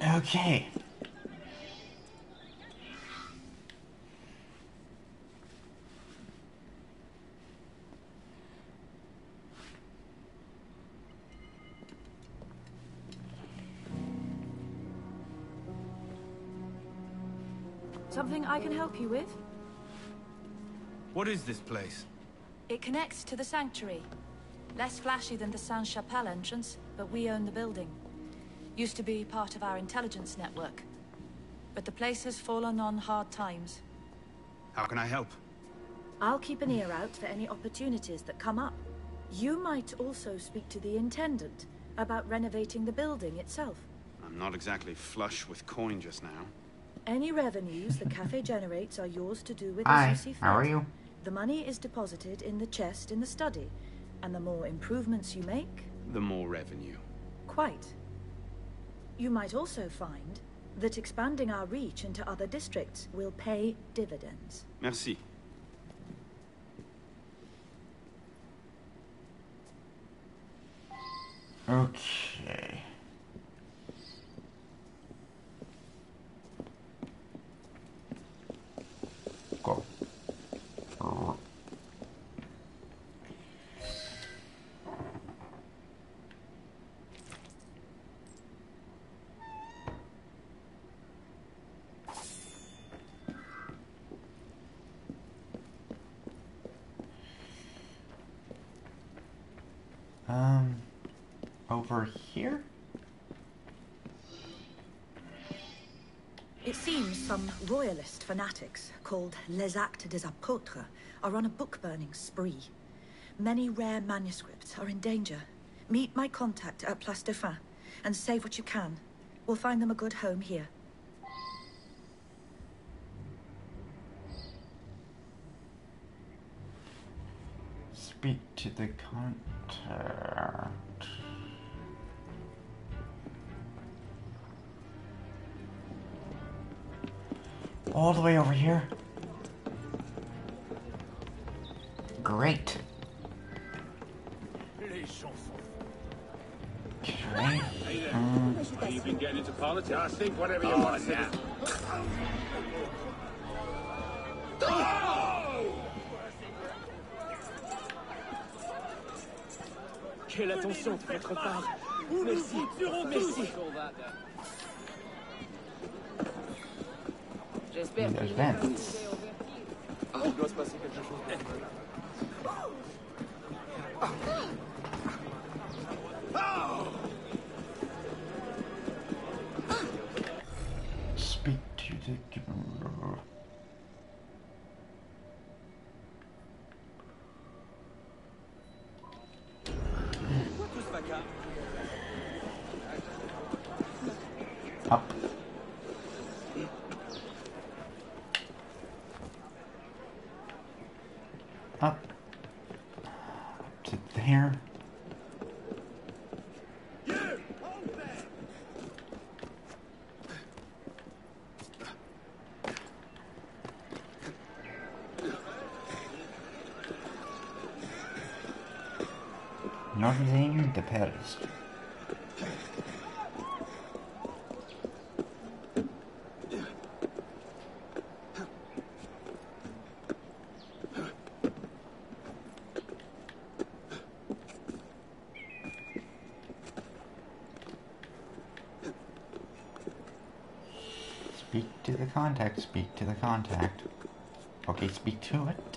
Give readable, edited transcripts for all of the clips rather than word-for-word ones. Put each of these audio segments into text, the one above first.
Okay. Something I can help you with? What is this place? It connects to the sanctuary. Less flashy than the Sainte-Chapelle entrance, but we own the building. Used to be part of our intelligence network. But the place has fallen on hard times. How can I help? I'll keep an ear out for any opportunities that come up. You might also speak to the Intendant about renovating the building itself. I'm not exactly flush with coin just now. Any revenues the cafe generates are yours to do with Hi, as you see fit. how are you? The money is deposited in the chest in the study, and the more improvements you make... The more revenue. Quite. You might also find that expanding our reach into other districts will pay dividends. Merci. Okay. Go. Over here? It seems some royalist fanatics, called Les Actes des Apôtres, are on a book-burning spree. Many rare manuscripts are in danger. Meet my contact at Place de Fin, and save what you can. We'll find them a good home here. Speak to the contact. All the way over here? Great. Okay. You've been getting into politics? I think whatever you want now. Quelle attention de votre part. Merci. Merci. J'espère qu'il il doit se passer quelque chose. Speak to the... Up. Up. Up to there. Northern the Paris. Speak to the contact, speak to the contact. Okay, speak to it.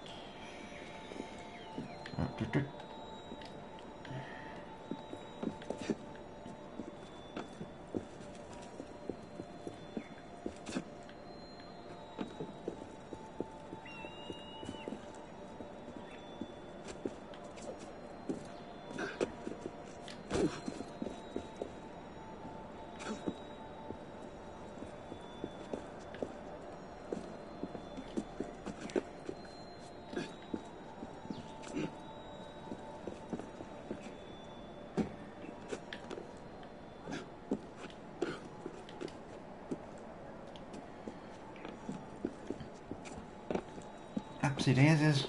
Upsy daisies.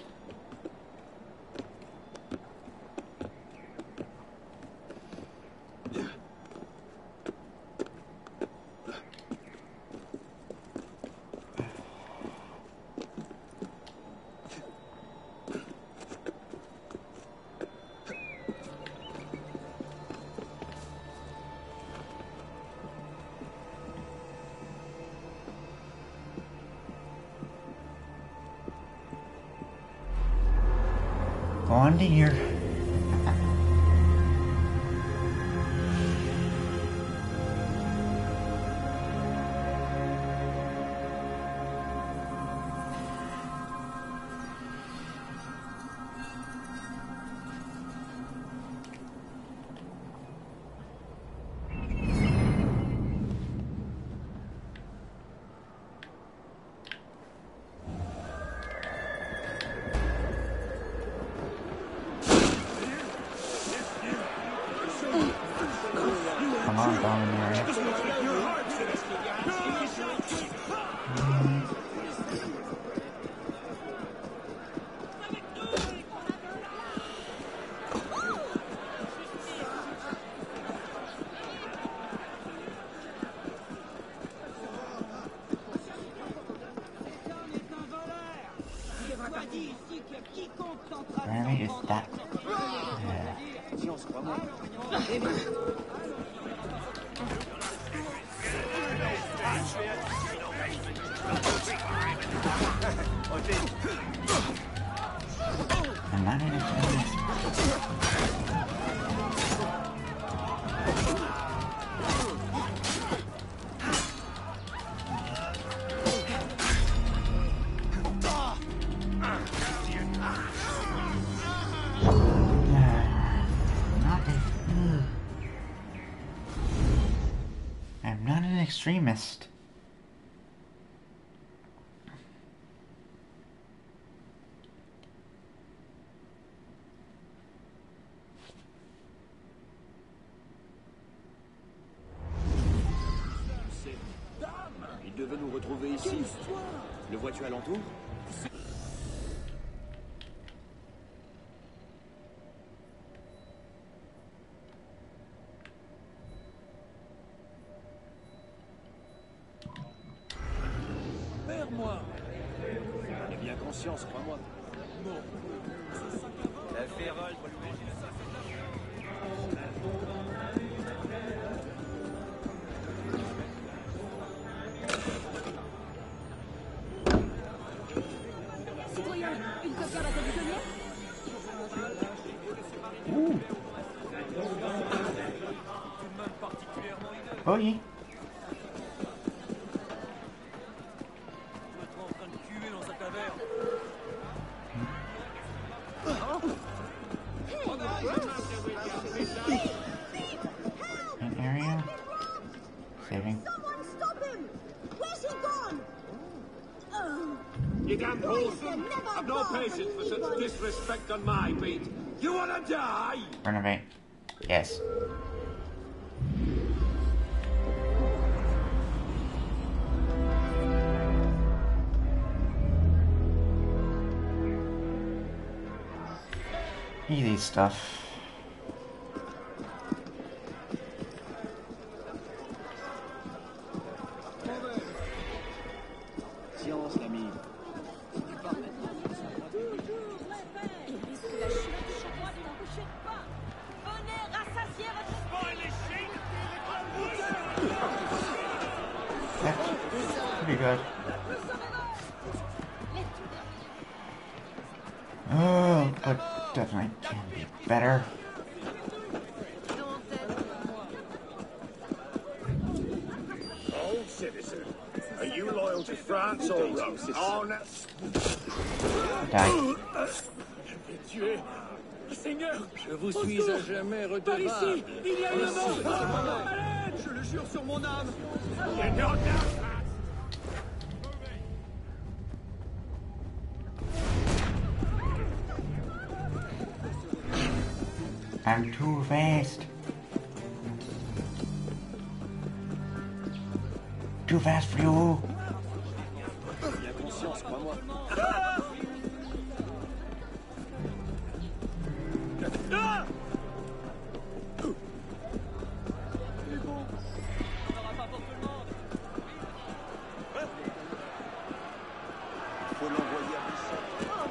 John Deere. Come on, Domineer. Remy is that. I'm not in a I'm not an extremist. Il devait nous retrouver ici. Le vois-tu alentour? Perds-moi. J'en ai bien conscience, crois-moi. Non. La férole pour lui. Une copie à la télévision? Oh yeah. An area. Saving. Someone stop him! Where's he gone? You damn wholesome! I've no patience for such disrespect on my beat. You wanna die? Renovate. Yes. Easy stuff. Silence, l'ami. That's pretty good. Oh, but definitely can be better. Oh, citizen. Are you loyal to France or Rome? Oh, no. Die. Tué. Seigneur, Je vous suis à jamais par ici, redevable. il y a une mort. Je le jure sur mon âme. You're not now. I'm too fast. Too fast for you. Bien conscience, crois-moi. Il faut l'envoyer à Bruxelles.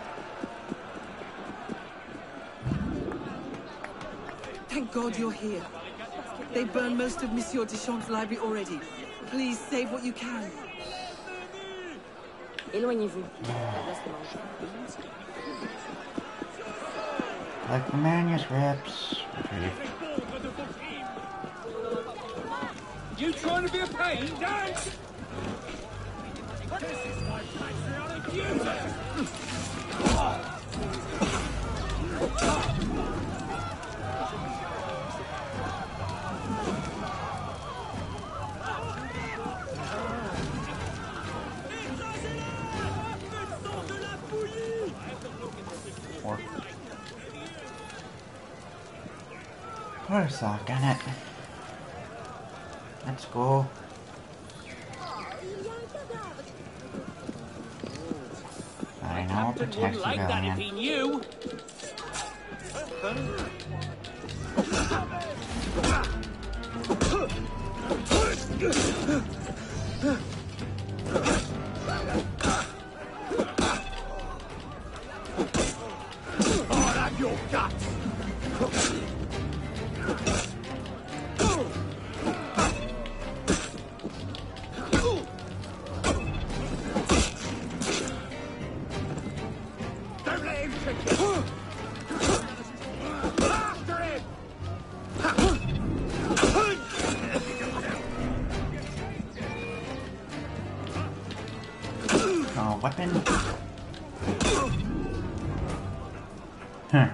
Thank God you're here. They burned most of Monsieur Deschamps' library already. Please save what you can. Éloignez-vous. La place est mangée. Like the manuscripts. Retrieve. You trying to be a pain, Dance? This is my patriotic duty! Or put a sock on it. Let's go. I know, protect Like that if civilian. he knew. I'll have your guts! Don't let him kick you! After him! Oh, weapon. Huh.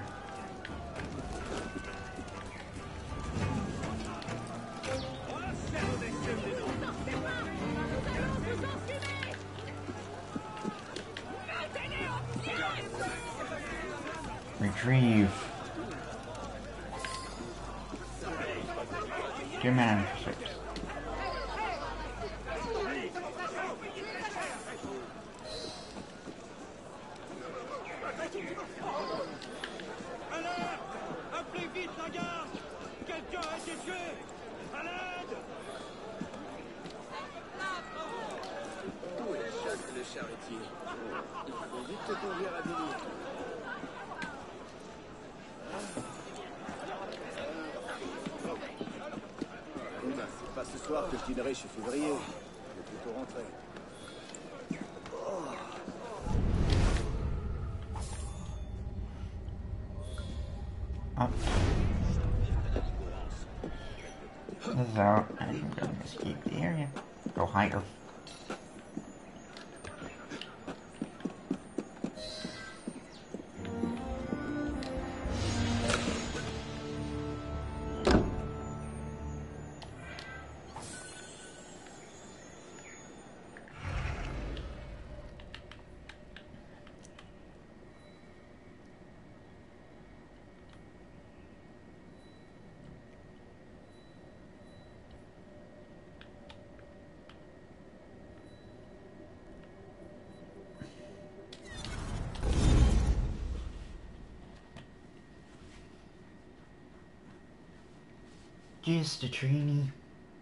Retrieve. 2 manuscripts. Appelez vite la garde! Quelqu'un a été tué! À l'aide! Où est Jacques le charretier? Il faut vite te conduire à Billy. C'est pas ce soir que je dînerai chez Février. Je vais plutôt rentrer. Up. This is out. I'm going to escape the area. Go higher. Just a Trini.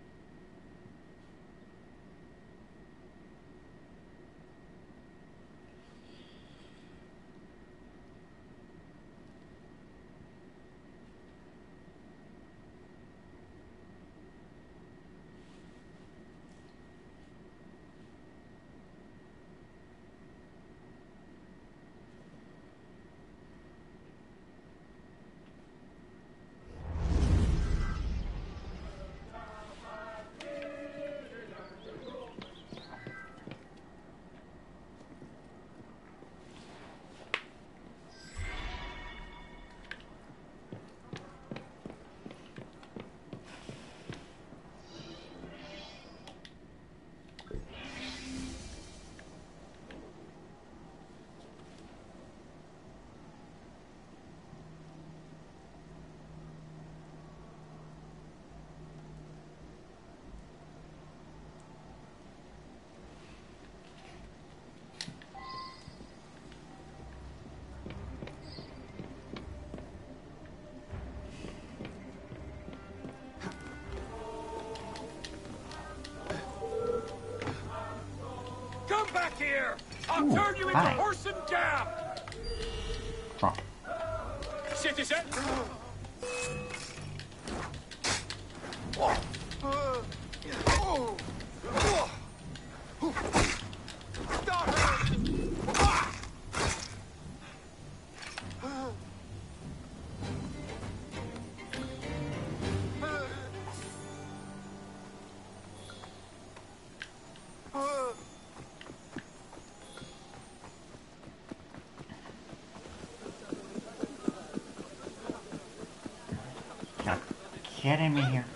Come back here! I'll Ooh, turn you into hi. horse and gab! Oh. Citizen! kidding me here?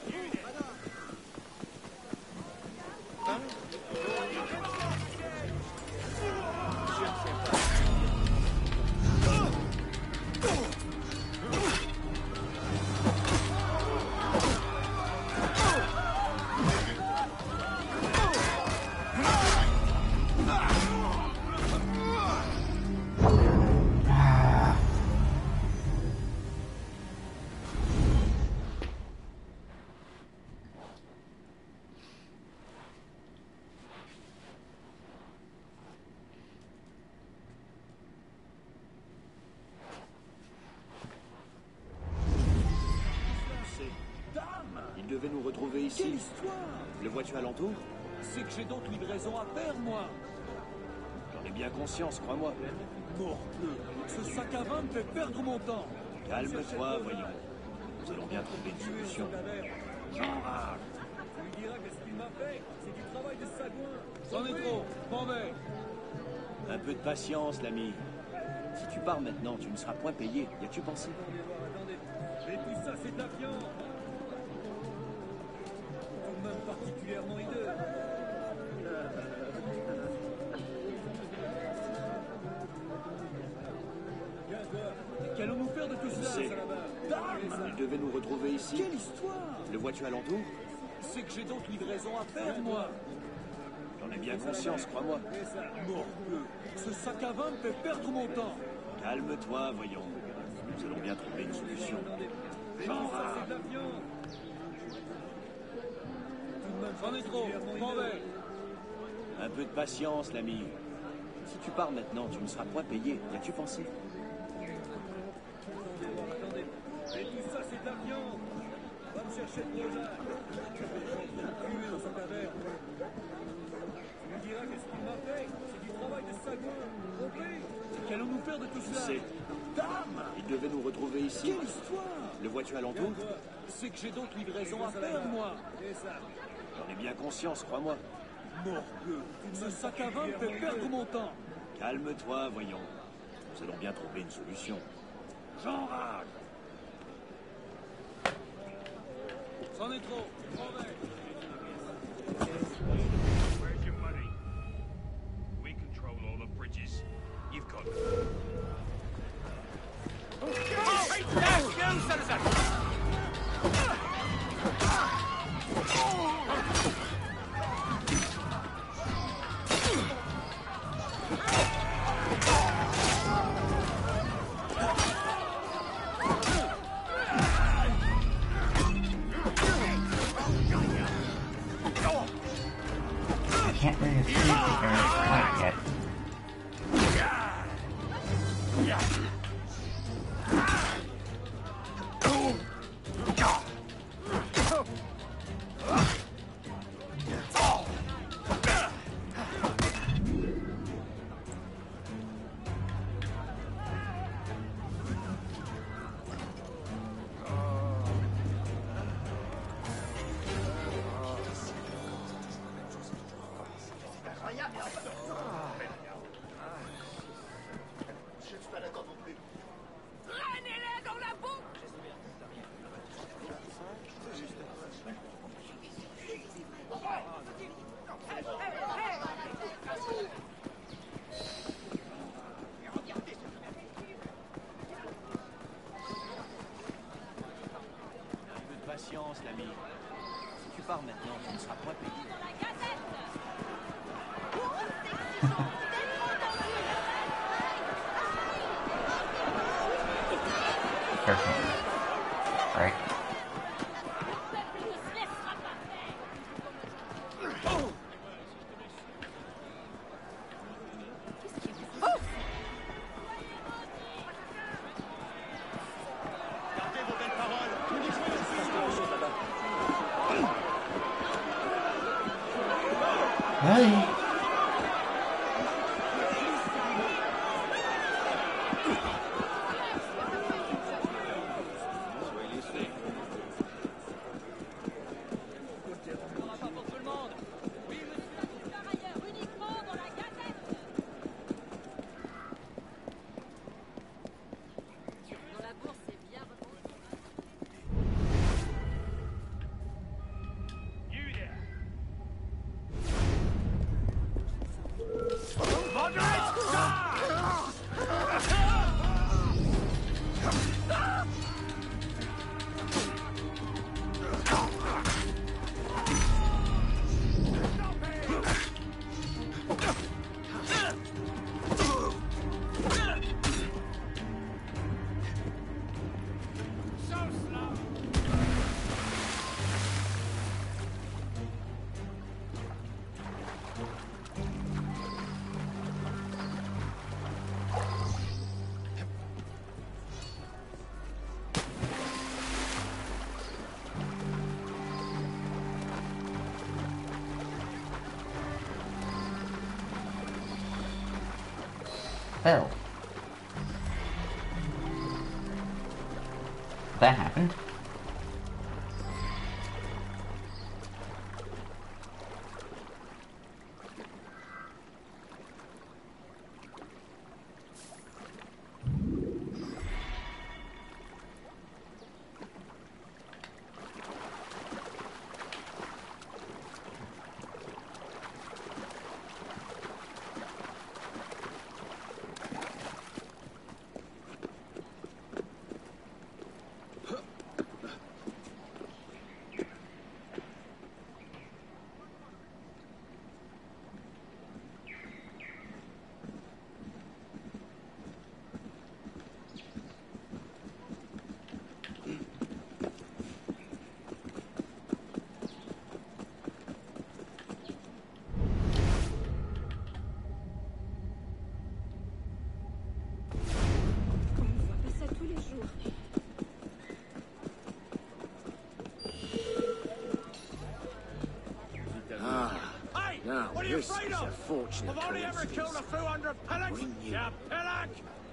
Il devait nous retrouver ici. Quelle histoire! Le vois-tu alentour? C'est que j'ai donc livraison à faire, moi! J'en ai bien conscience, crois-moi. Morbleu! Ce sac à vin me fait perdre mon temps! Calme-toi, voyons. Nous allons bien trouver une solution. J'enrage! Tu lui diras que ce qu'il m'a fait, c'est du travail de sagouin! C'en est trop! M'en vais! Un peu de patience, l'ami. Si tu pars maintenant, tu ne seras point payé. Y as-tu pensé? Attendez, mais tout ça, c'est de la viande! Tout de même particulièrement hideux! Qu'allons-nous faire de tout cela, C'est- Salabin? Il devait nous retrouver ici. Quelle histoire! Le vois-tu alentour? C'est que j'ai donc livraison à faire, moi! J'en ai bien conscience, crois-moi. Morbleu! Ce sac à vin me fait perdre mon temps! Calme-toi, voyons. Nous allons bien trouver une solution. J'enrage! C'est de la viande! J'en ai trop! M'en vais! Un peu de patience, l'ami. Si tu pars maintenant, tu ne seras point payé. Y as-tu pensé? Attendez, mais tout ça, c'est de la viande! Va me chercher le brosac! Tué dans sa taverne! Tu lui diras que ce qu'il m'a fait, c'est du travail de sagouin! Compris? Qu'allons-nous faire de tout cela? C'est- Dame! Il devait nous retrouver ici. Quelle histoire! Le vois-tu alentour? C'est que j'ai donc livraison à faire, moi! Et ça? J'en ai bien conscience, crois-moi. Morbleu! Ce sac à vin me fait perdre mon temps! Calme-toi, voyons. Nous allons bien trouver une solution. J'enrage! C'en est trop! M'en vais! Where's your money? We control all the bridges. You've got... I can't really see the area quite yet. Un peu de patience, l'ami. Si tu pars maintenant, tu ne seras point payé. Careful. Right? Gardez vos belles paroles. Hey! fell. That happened. Now, this is a fortunate I've only ever killed a few hundred pillocks, you pillock!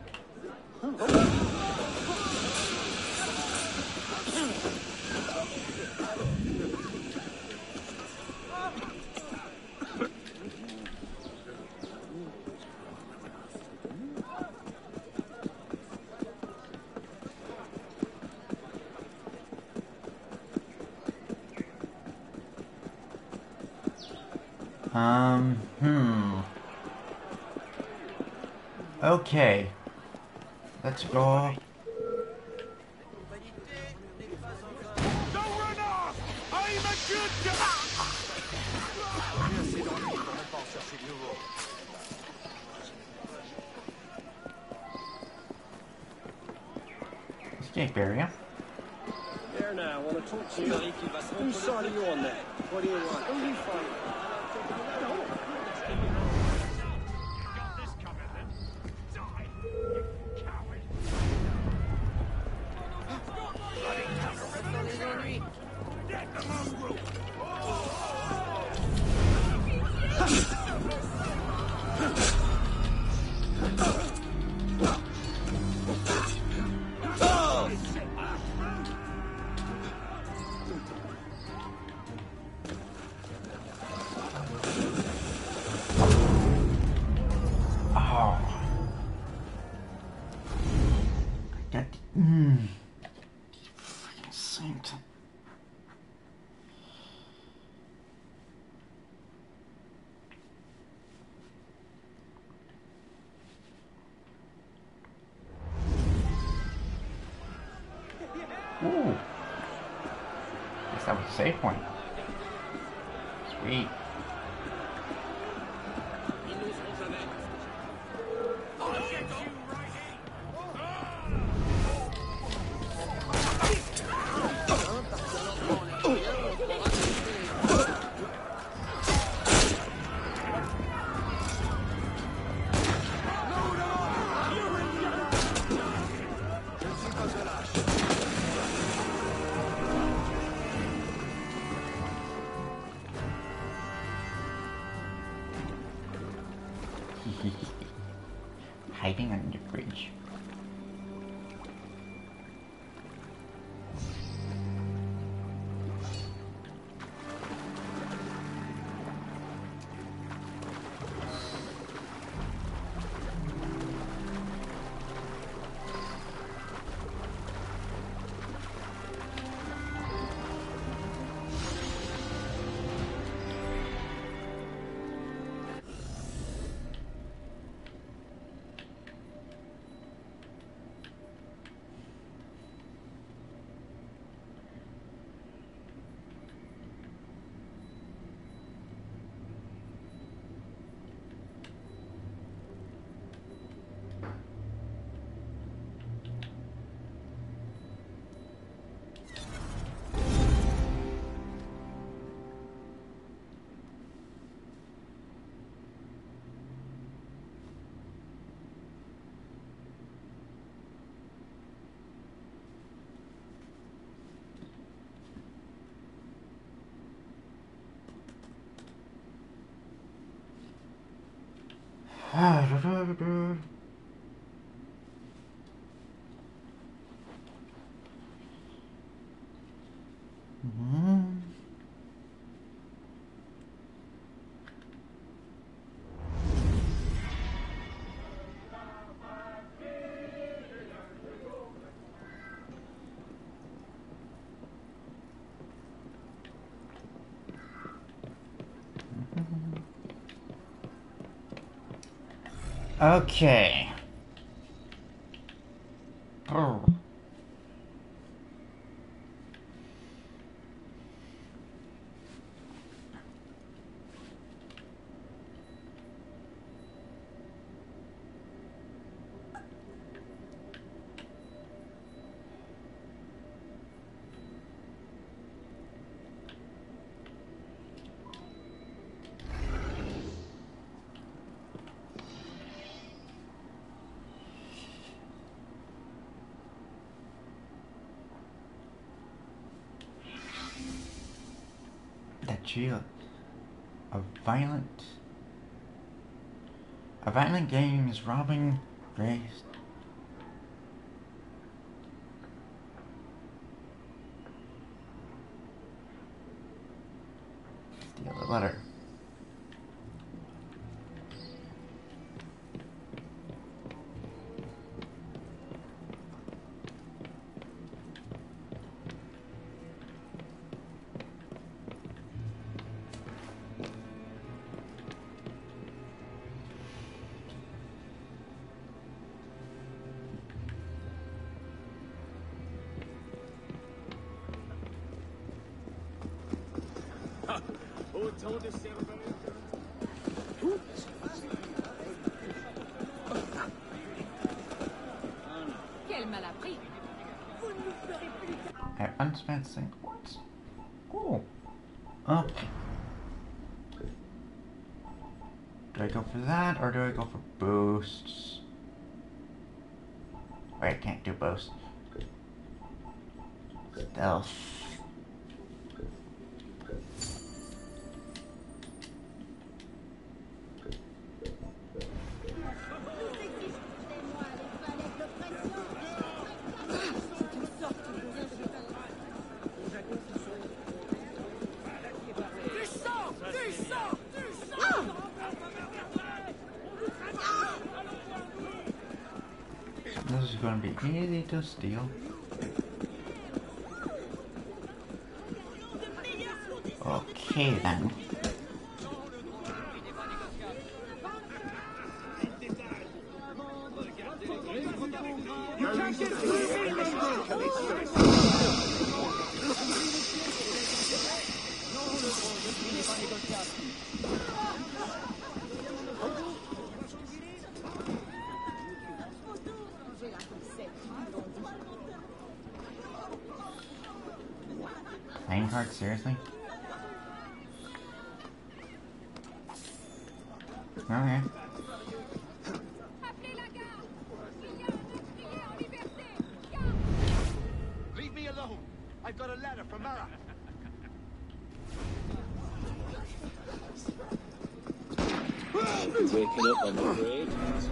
Okay. Let's go. Don't run off! I'm a good Escape area. Here now, I want to talk to you. Whose side are you on there? What do you want? Who you fighting? Saint. Ooh. Guess that was a save point. Sweet. Hiding under the bridge. Okay. Oh. That shield. A violent gang is robbing Grace. Steal the letter. Autant de cervelle. Quel mal appris. Vous ne nous ferez plus. Unspent sync points. Cool. Oh. Do I go for that or do I go for boosts? Wait, I can't do boosts. Stealth. This is going to be easy to steal. Okay then. You can't get through Playing card, seriously? Okay. Leave me alone. I've got a letter from Mara. Waking up on the grave.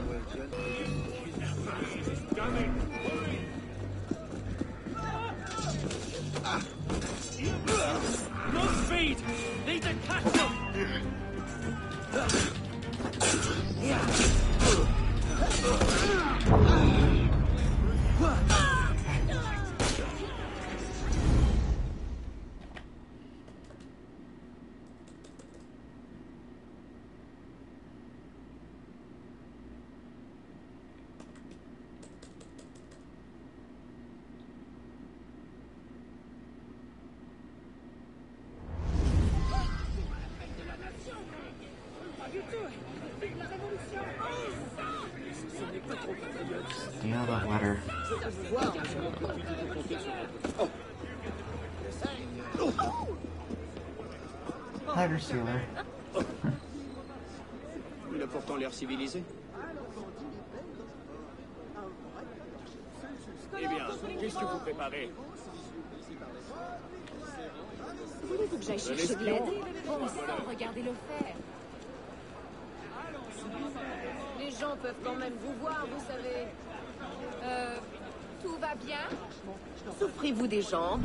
no speed! Need to catch them! Steal the letter. Letter sealer. Il a pourtant l'air civilisé. Eh bien, qu'est-ce que vous préparez? Voulez-vous que j'aille chercher de l'aide? Bon sang, regardez-le faire. Les gens peuvent quand même vous voir, vous savez. Tout va bien? Souffrez-vous des jambes?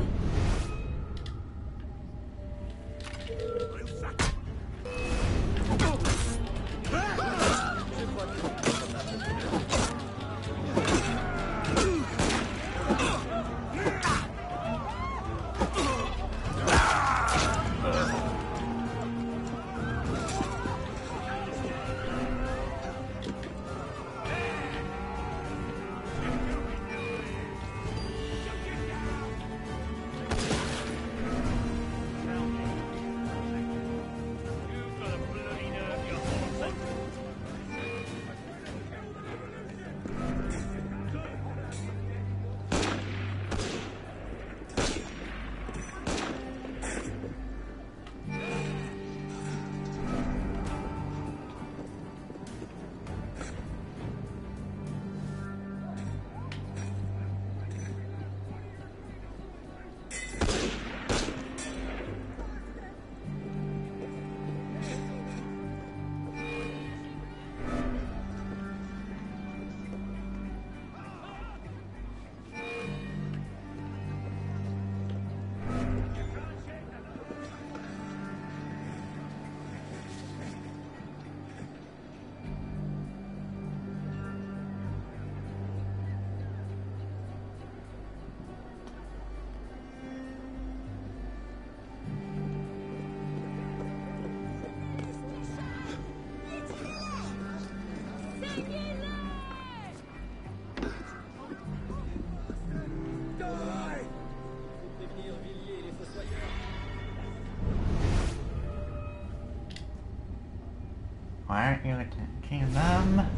Why aren't you attacking them?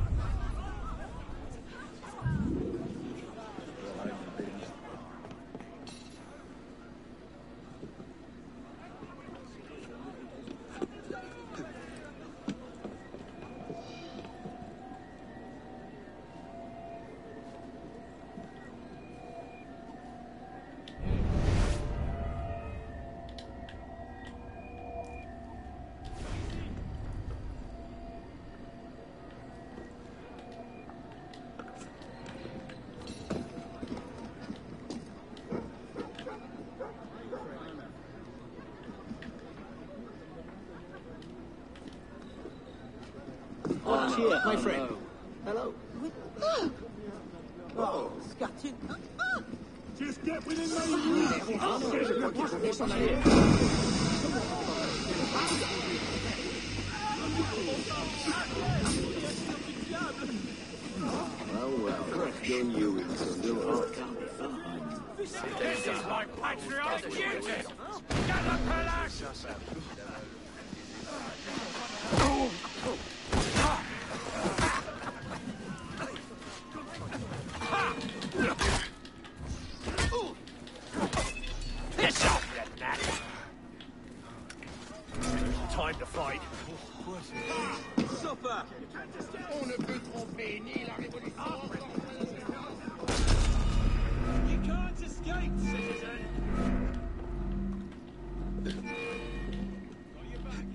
Oh, cheer, my friend. Hello. Oh, scattered. Just get within range. Well, you're new in so your heart can't be far. This is my patriotic duty! Get the pillars! Piss off, you gnat! Time to fight. Supper. On ne peut tromper ni la révolution. You can't escape, citizen. Got your back.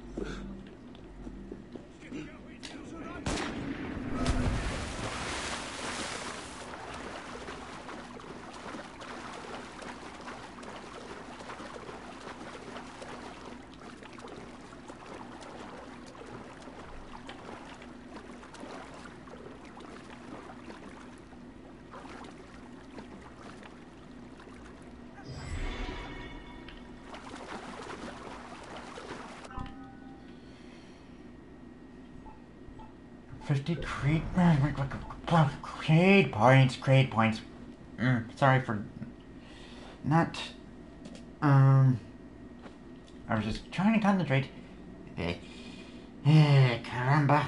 Grade points. Sorry for not. I was just trying to concentrate. Caramba.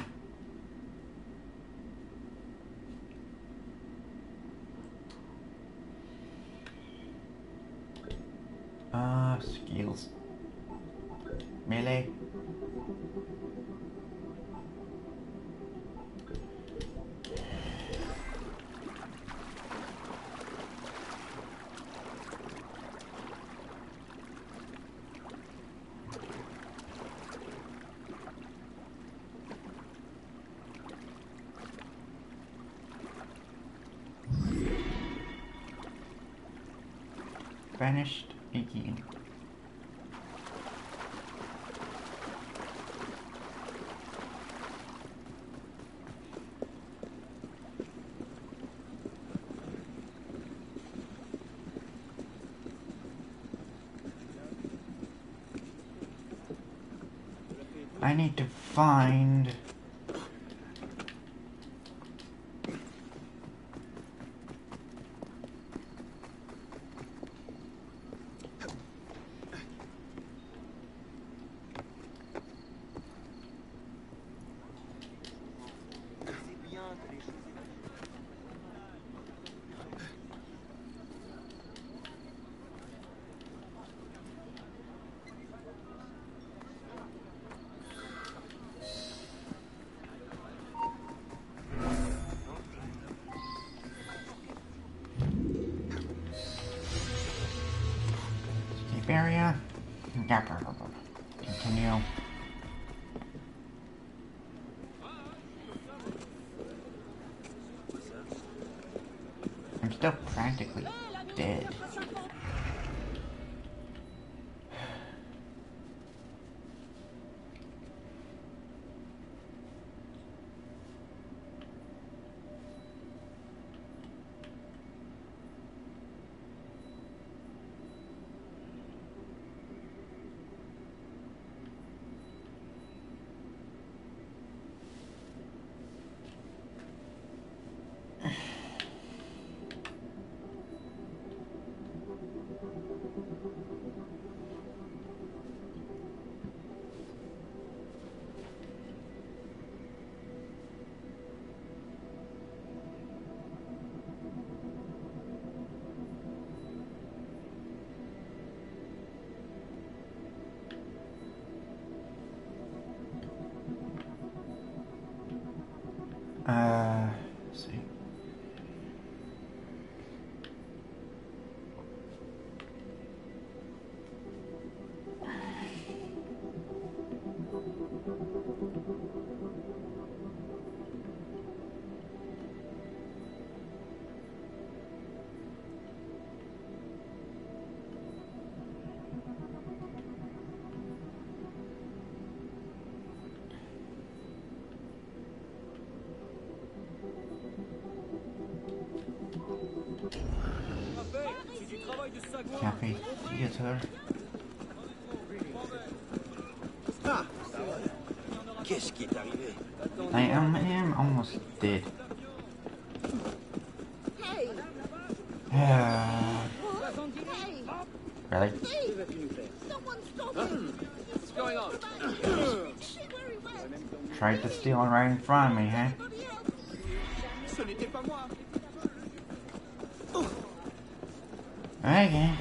Skills. Melee. Vanished again. I need to find... area. Continue. I'm still practically dead. Cafe theater. Ah, qu'est-ce qui est arrivé? I am almost dead. Really? What's going on? Tried to steal right in front of me, huh? Ce n'était pas moi. Okay.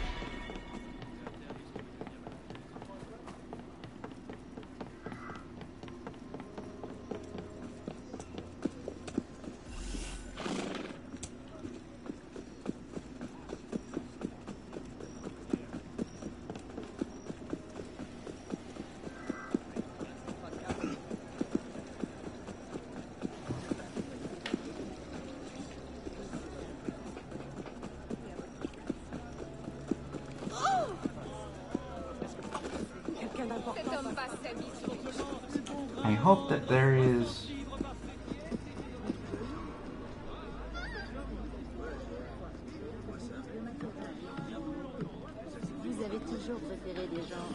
I hope that there is... Vous avez toujours préféré des gens.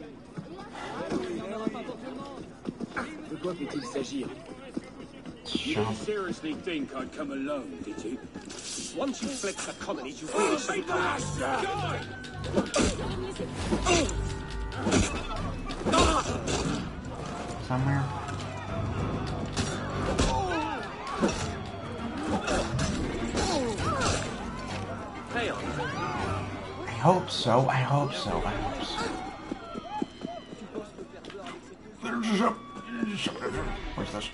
De quoi peut-il s'agir? You didn't seriously think I'd come alone, did you? Once you flex the colonies, you really should somewhere? Hey, on. I hope so, I hope so, I hope so. Where's this?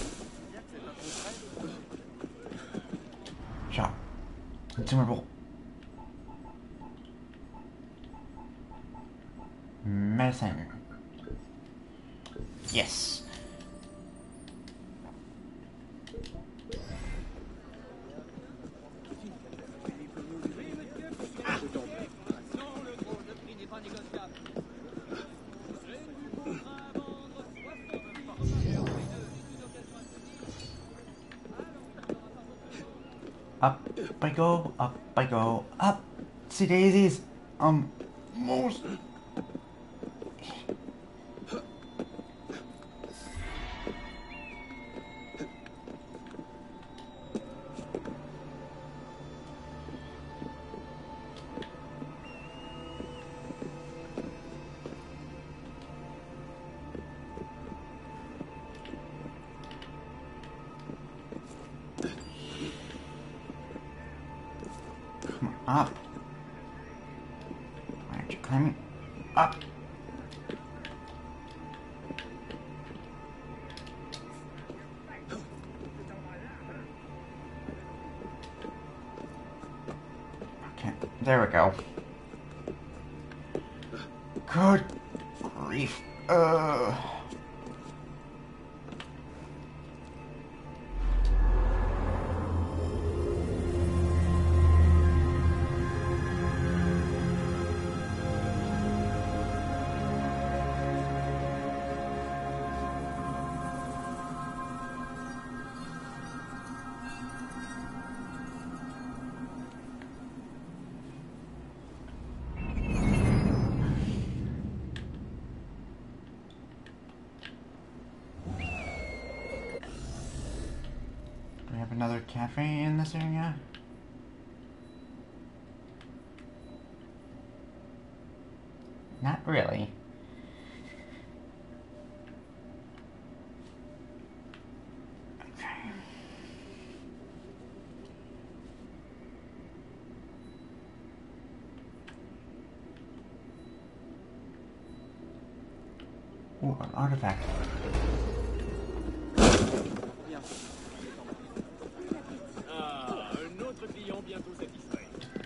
Shop. Consumable. Medicine. Yes. Up I go, up I go, up. See daisies. Most. Up. Why aren't you climbing up? Okay, there we go. Good grief. Do we have another cafe in this area? Not really. Okay. Ooh, an artifact. Ah, un autre client bientôt satisfait.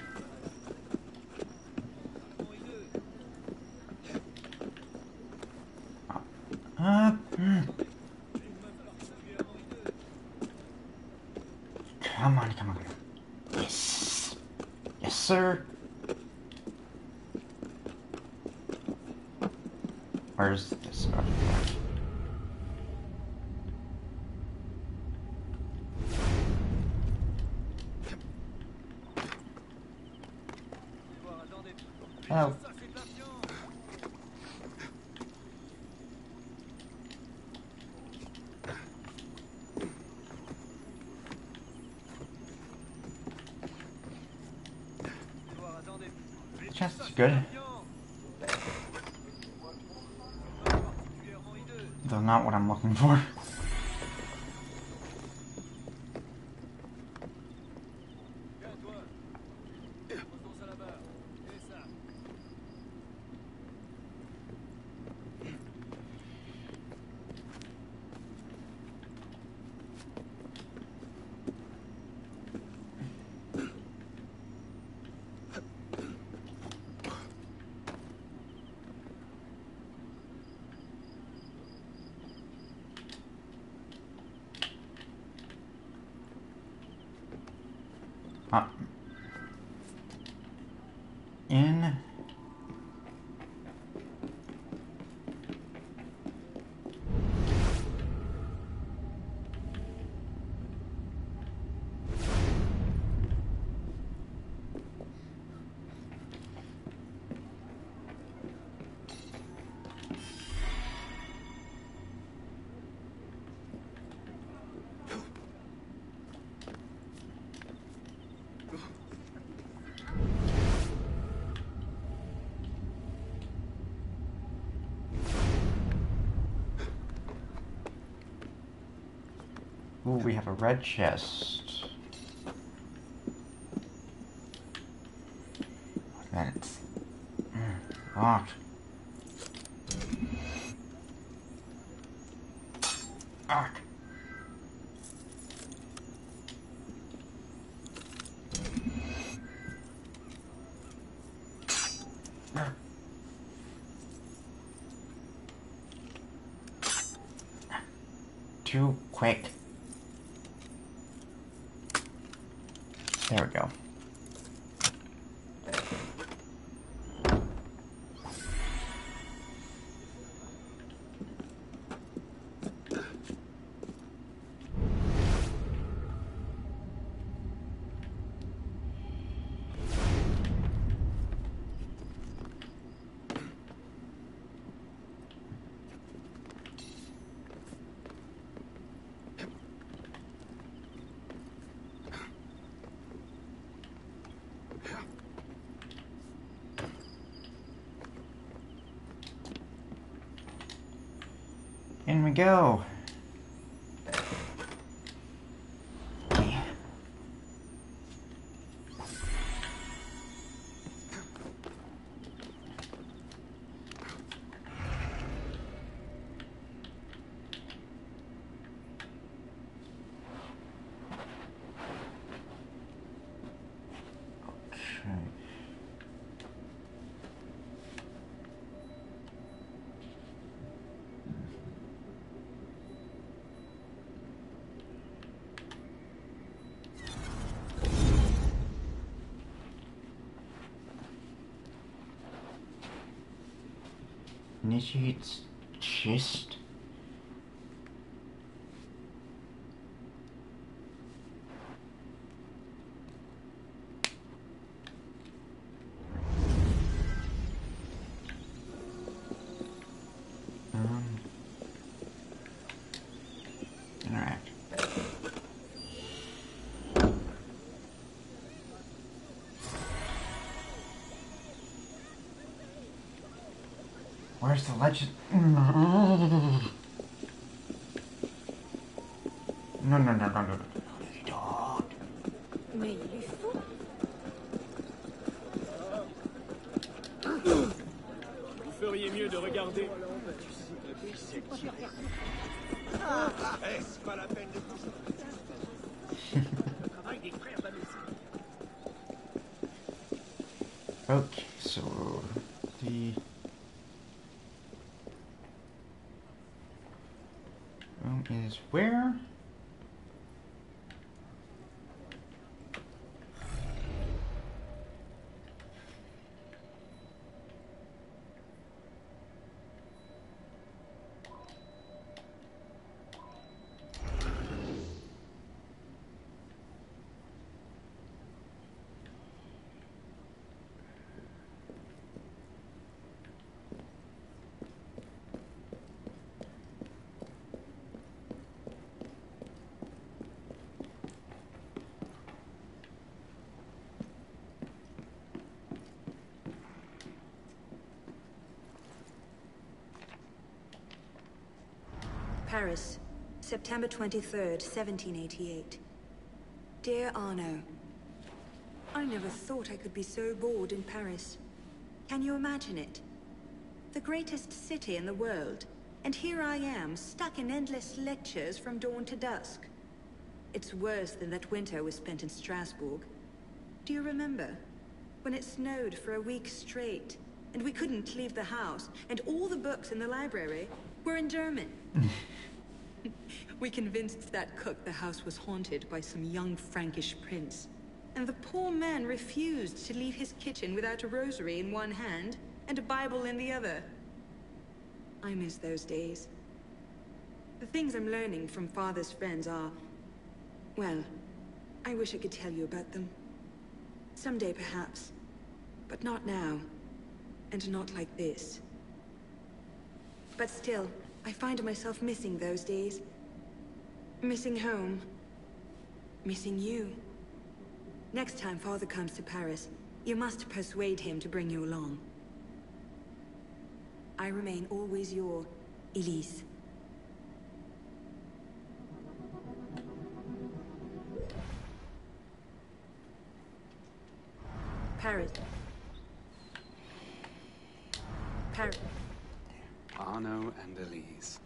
Come on, come on. Yes. Yes, sir. Where's this artifact? chest is good. Though not what I'm looking for. In. Ooh, we have a red chest. That's locked. Ark. Too quick. There we go. In we go. Okay. Initiates chest. Alright. Where's the legend? No, no, no, no, no. Dog. Mais il est fou. Vous feriez mieux de regarder. Est-ce pas la peine de tout ça? Le travail des frères d'Amidst. Okay, so the room is where? Paris, September 23rd, 1788. Dear Arno, I never thought I could be so bored in Paris. Can you imagine it? The greatest city in the world, and here I am, stuck in endless lectures from dawn to dusk. It's worse than that winter we spent in Strasbourg. Do you remember? When it snowed for a week straight, and we couldn't leave the house, and all the books in the library were in German. We convinced that cook the house was haunted by some young Frankish prince. And the poor man refused to leave his kitchen without a rosary in one hand and a Bible in the other. I miss those days. The things I'm learning from Father's friends are... well, I wish I could tell you about them. Someday, perhaps. But not now. And not like this. But still, I find myself missing those days. Missing home. Missing you. Next time Father comes to Paris, you must persuade him to bring you along. I remain always your Elise. Paris. Paris. Arno and Elise.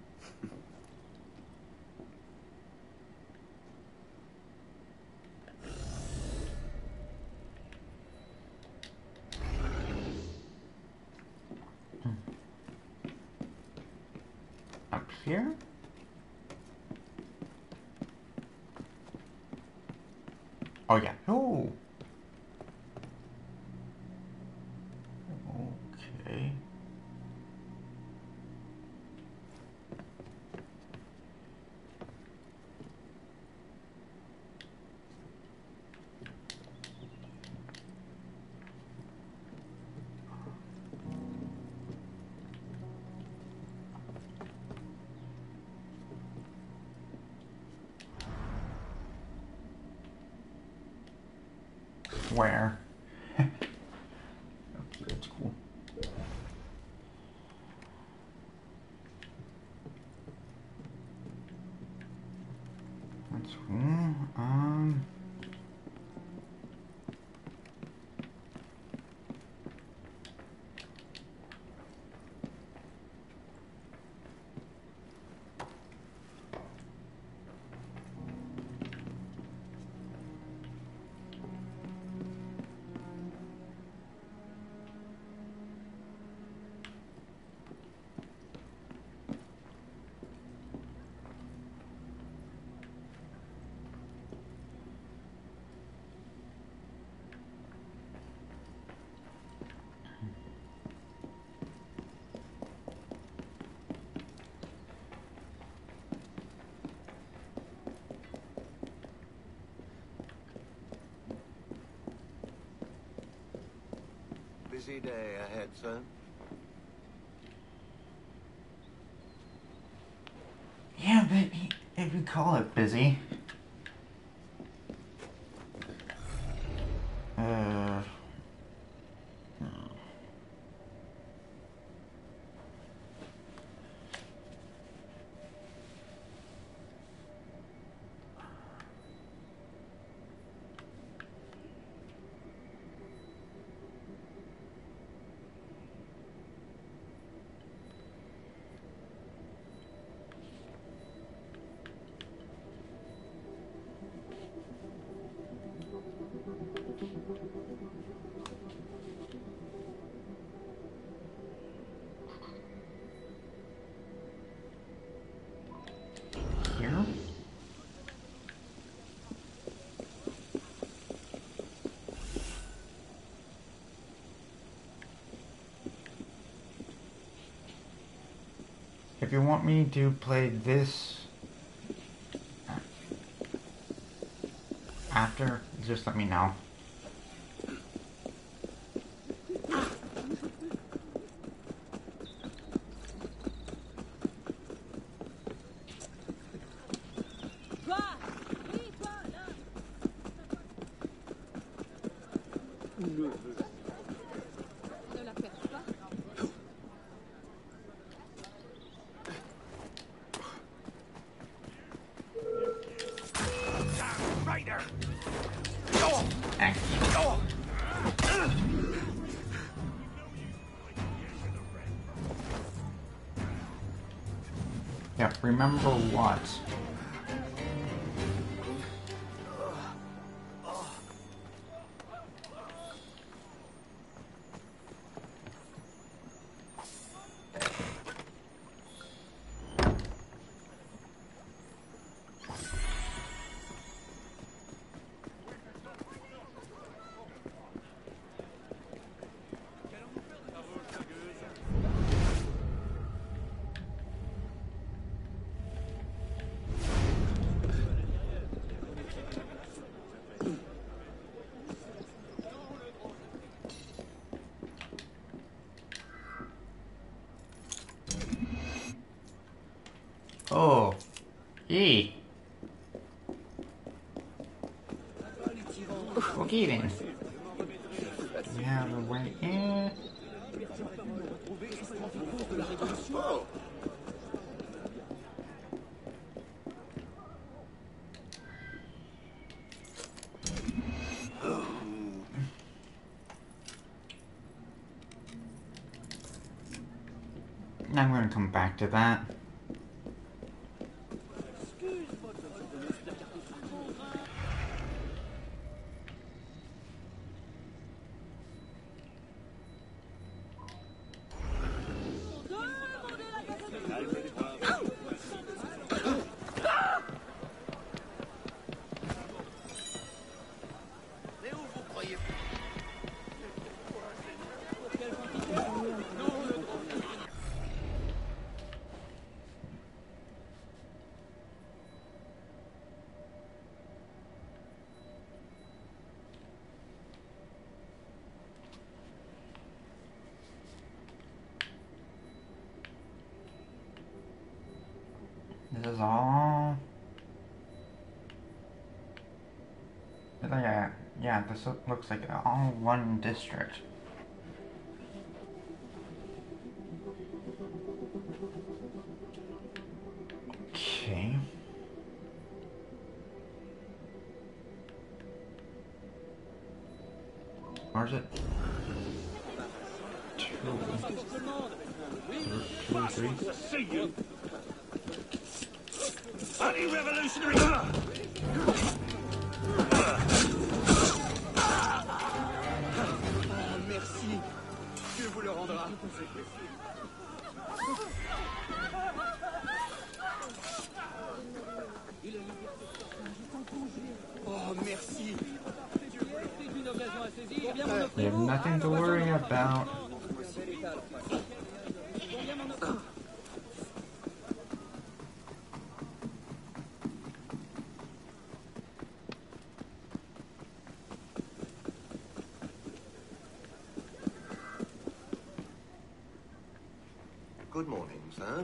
Up here? Oh yeah. Oh. Okay. Where? Okay, that's cool. That's cool. Busy day ahead, sir. Yeah, but if you call it busy. Here? If you want me to play this after, just let me know. Yeah, remember what? Oh, hey. Okay then. Yeah, the way in. Oh. I'm gonna come back to that. This is all. Yeah, this looks like all one district. Okay. Or is it? Two, three. See you. Anti-revolutionary. Merci. Dieu vous le rendra. Oh, merci. You have nothing to worry about. Good morning, sir.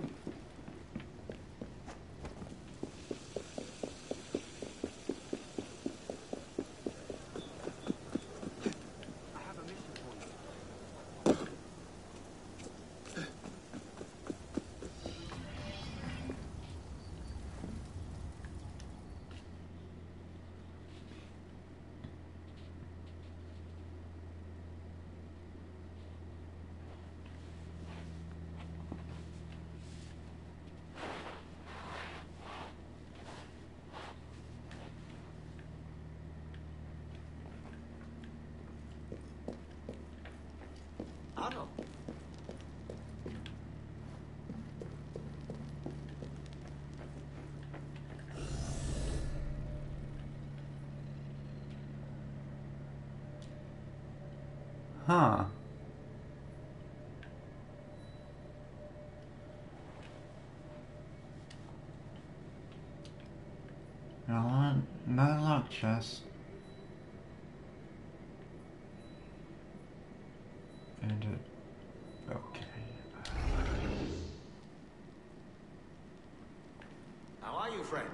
Arnold. Huh. Another lock chest. And okay. How are you, friend?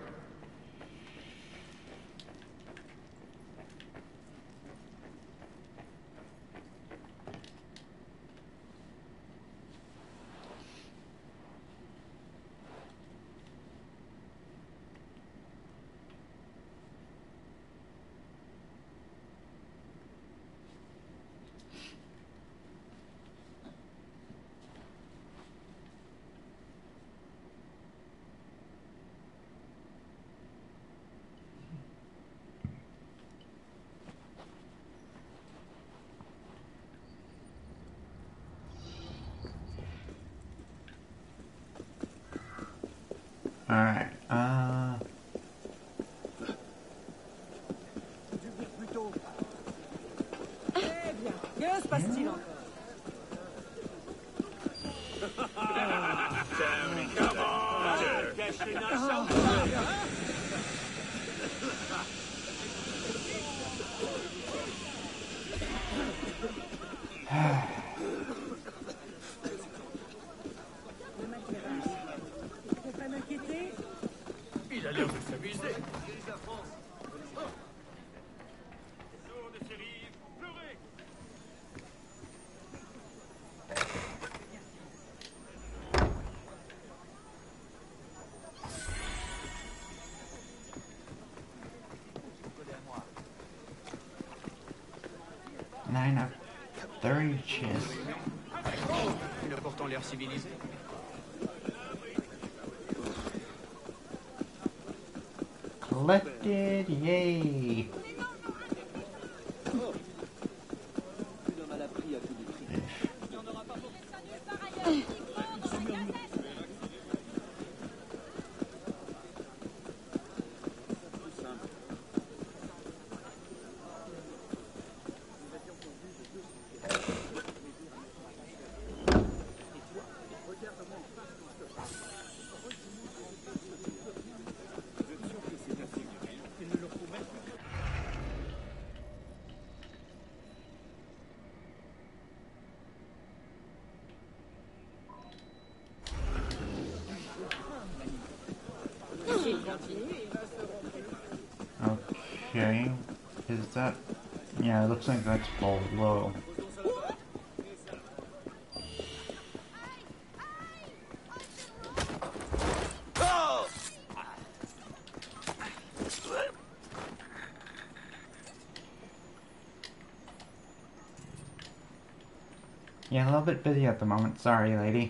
Alright, Eh bien, que se passe-t-il encore? Come on! Cache les nains, Faut pas m'inquiéter. Il a l'air de s'amuser. Tour de série, pleurez. nine of 30 cheers. Il a pourtant l'air civilisé. Collected, yay! Okay, is that... Yeah, it looks like that's below. Yeah, a little bit busy at the moment, sorry lady.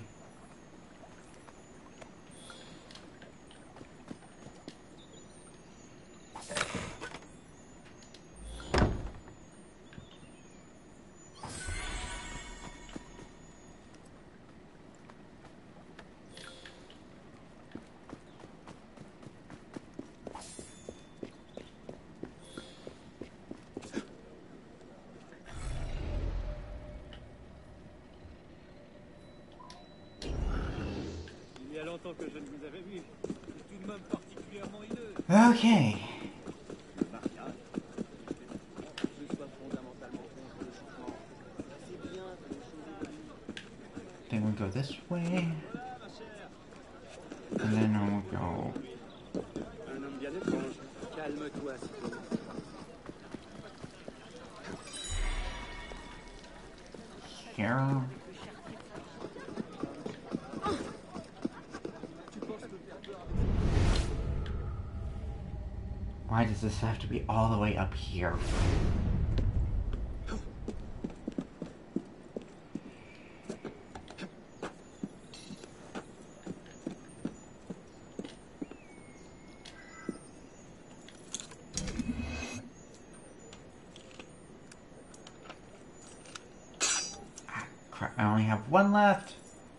Il y a longtemps que je ne vous avais vu. C'est tout de même particulièrement hideux. Okay. Le mariage. Je sois fondamentalement contre le changement. C'est bien que les choses évoluent. Then we go this way. Voilà, ma chère. And then we'll go... Un homme bien étrange. Calme-toi, citoyen. here. Why does this have to be all the way up here? Ah, crap, I only have one left.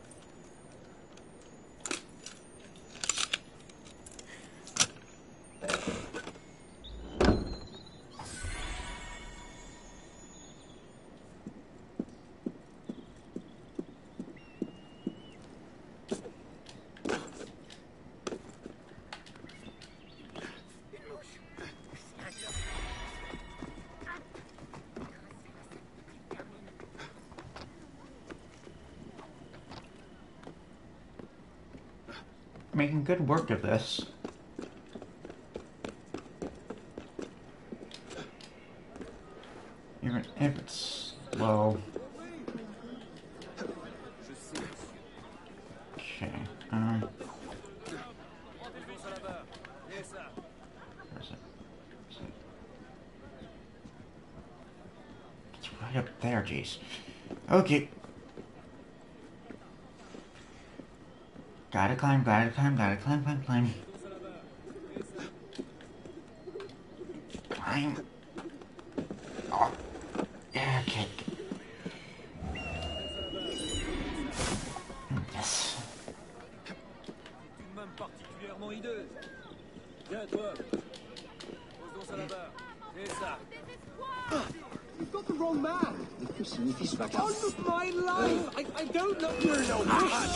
Making good work of this. Even if it's slow. Okay, where's it? It's right up there, jeez. Okay. Gotta climb, gotta climb, gotta climb, climb, climb. Climb. Oh. Yeah, okay. Yes. Tiens, toi. Pose donc ça là-bas. Et ça. You've got the wrong man. Que signifie ce vacarme? On of my life! I don't know. You're no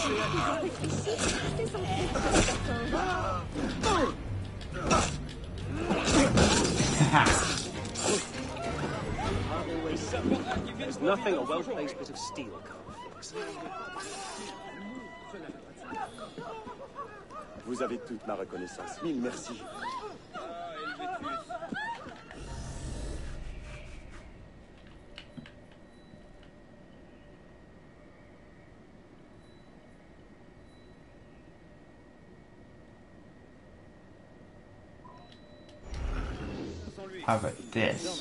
There's nothing a well-placed bit of steel can't fix. Vous avez toute ma reconnaissance. Mille merci. How about this?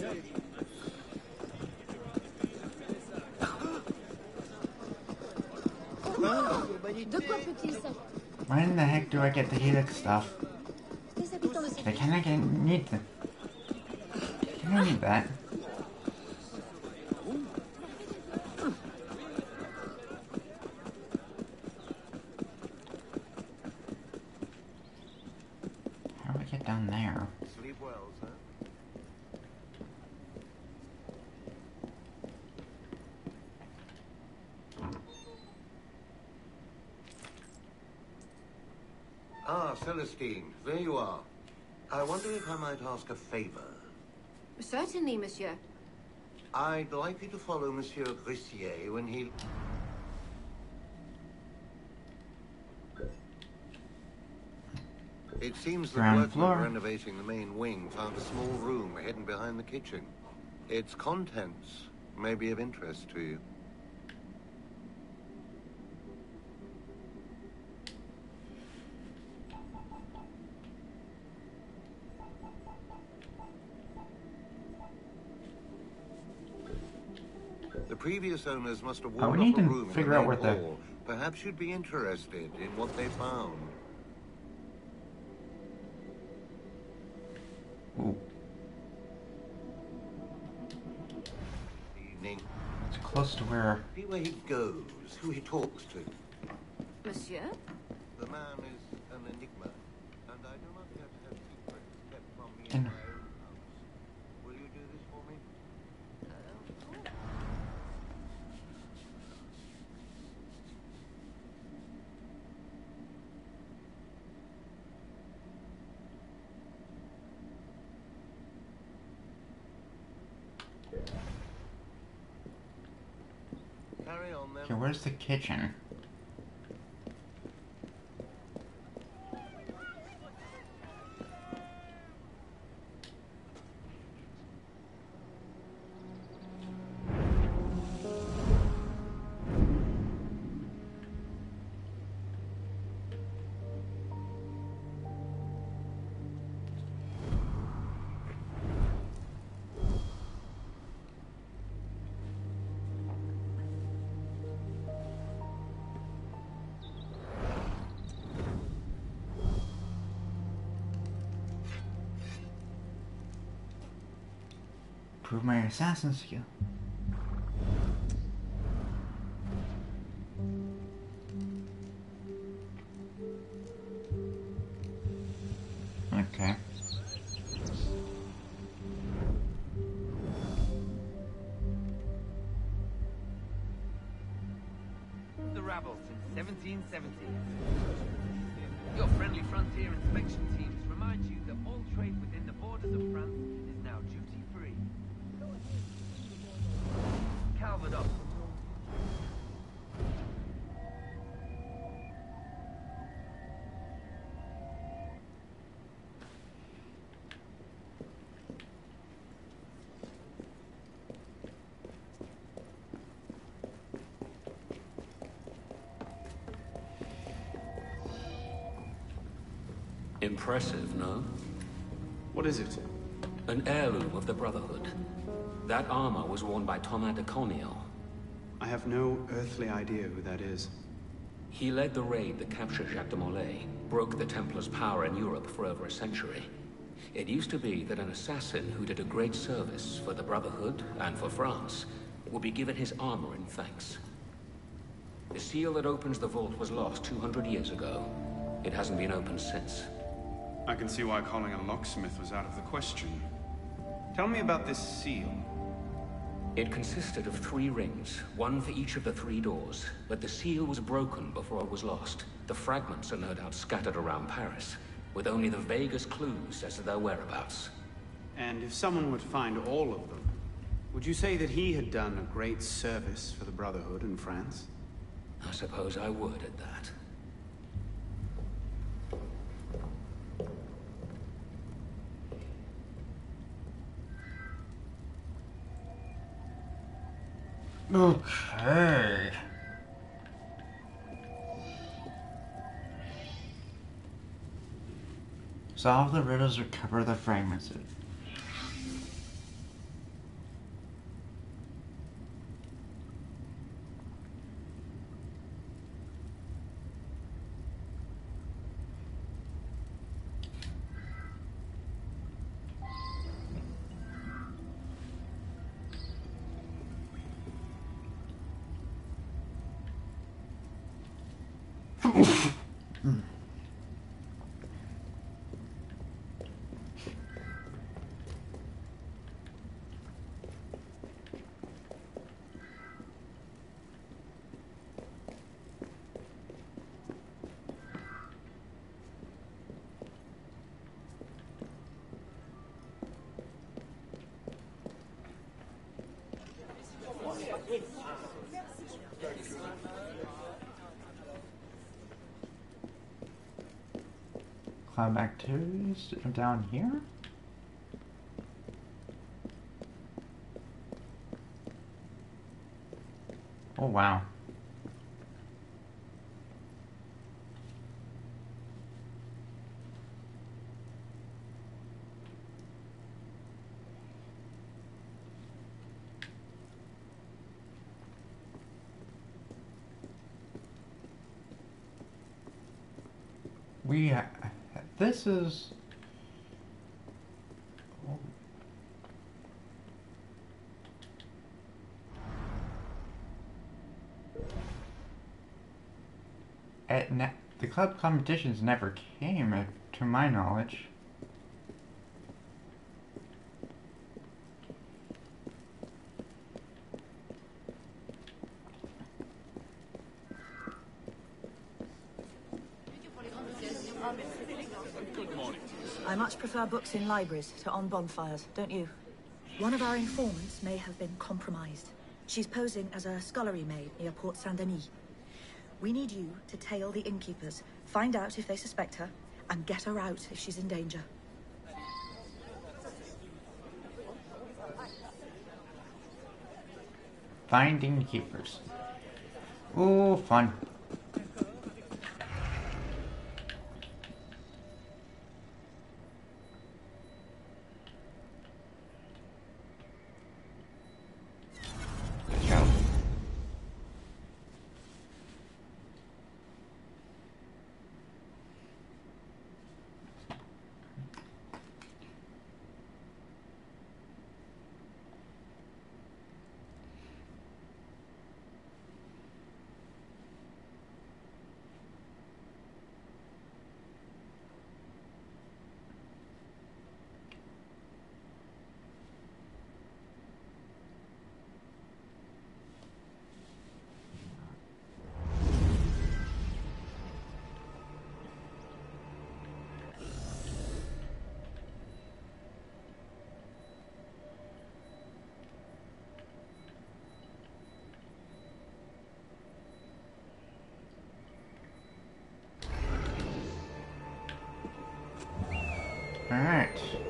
De quoi peut-il s'agir? Where in the heck do I get the helix stuff? Des habitants de cette I kinda need the... I don't need that. How do I get down there? Sleep well, sir. Ah, Celestine, there you are. I wonder if I might ask a favor. Certainly, monsieur. I'd like you to follow Monsieur Grissier when he... It seems the Ground workmen floor. renovating the main wing found a small room hidden behind the kitchen. Its contents may be of interest to you. The previous owners must have We walled need off a to room in figure the out main where the... hall. Perhaps you'd be interested in what they found. Ooh, Evening. it's close to where... See where he goes, who he talks to. Monsieur? The man is an enigma, and I do not yet have secrets kept from me In- in my own house. Will you do this for me? Carry on then. Okay, where's the kitchen? Prove my assassin skill. Okay. The rabble since 1770. Your friendly frontier inspection teams remind you that all trade within the borders of France is now duty-free. Calvados. Impressive, no? What is it? An heirloom of the Brotherhood. That armor was worn by Thomas de Corneille. I have no earthly idea who that is. He led the raid that captured Jacques de Molay, broke the Templars' power in Europe for over a century. It used to be that an assassin who did a great service for the Brotherhood and for France would be given his armor in thanks. The seal that opens the vault was lost 200 years ago. It hasn't been opened since. I can see why calling a locksmith was out of the question. Tell me about this seal. It consisted of 3 rings, one for each of the 3 doors, but the seal was broken before it was lost. The fragments are no doubt scattered around Paris, with only the vaguest clues as to their whereabouts. And if someone would find all of them, would you say that he had done a great service for the Brotherhood in France? I suppose I would at that. Okay. Solve the riddles, recover the fragments. Climb activities down here? Oh wow. This is... Oh. The club competitions never came, to my knowledge. I much prefer books in libraries to on bonfires, don't you? One of our informants may have been compromised. She's posing as a scullery maid near Port Saint-Denis. We need you to tail the innkeepers, find out if they suspect her, and get her out if she's in danger. Find innkeepers. Ooh, fun. Alright.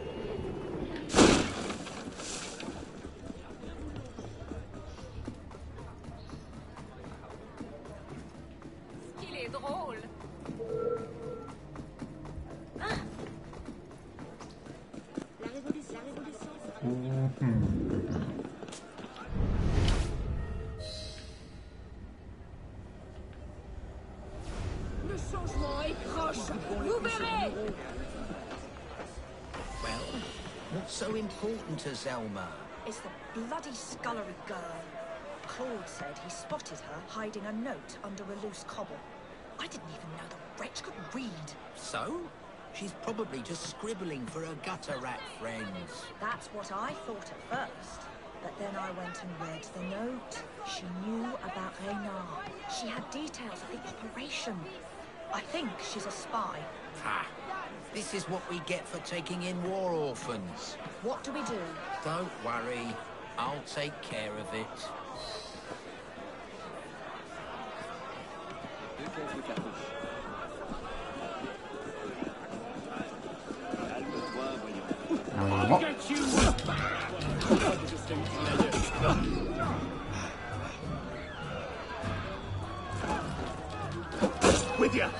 Qu'il est drôle. La révolution. Le changement est proche. Vous verrez. Well, what's so important to Zelma? It's the bloody scullery girl. Claude said he spotted her hiding a note under a loose cobble. I didn't even know the wretch could read. So? She's probably just scribbling for her gutter rat friends. That's what I thought at first. But then I went and read the note. She knew about Reynard. She had details of the operation. I think she's a spy. Ha! This is what we get for taking in war orphans. What do we do? Don't worry. I'll take care of it. What? Get you! With ya!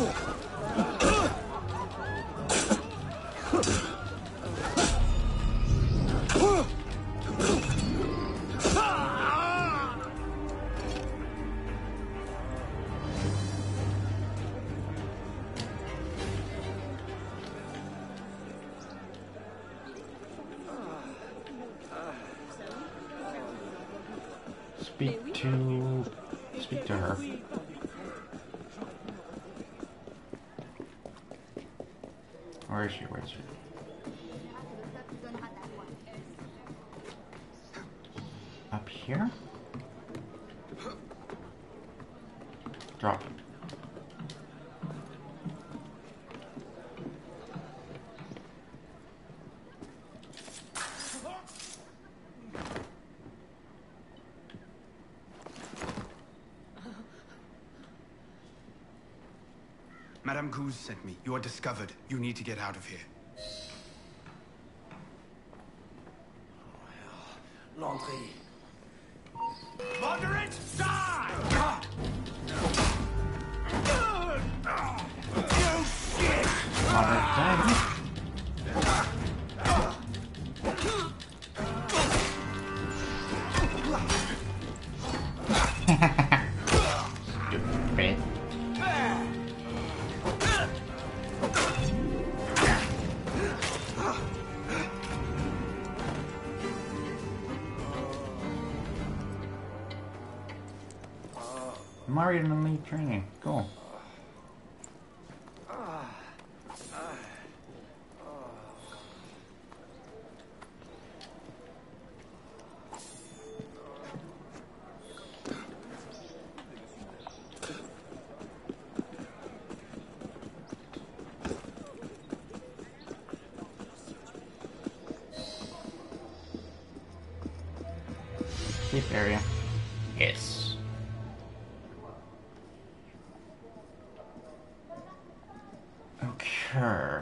Speak to her. Where is she? Where is she? Up here? Drop. Madame Goose sent me. You are discovered. You need to get out of here. L'entrée. Moderate, die! You shit! Stupid. I'm already in elite training. Cool. Safe area. Yes. Okay.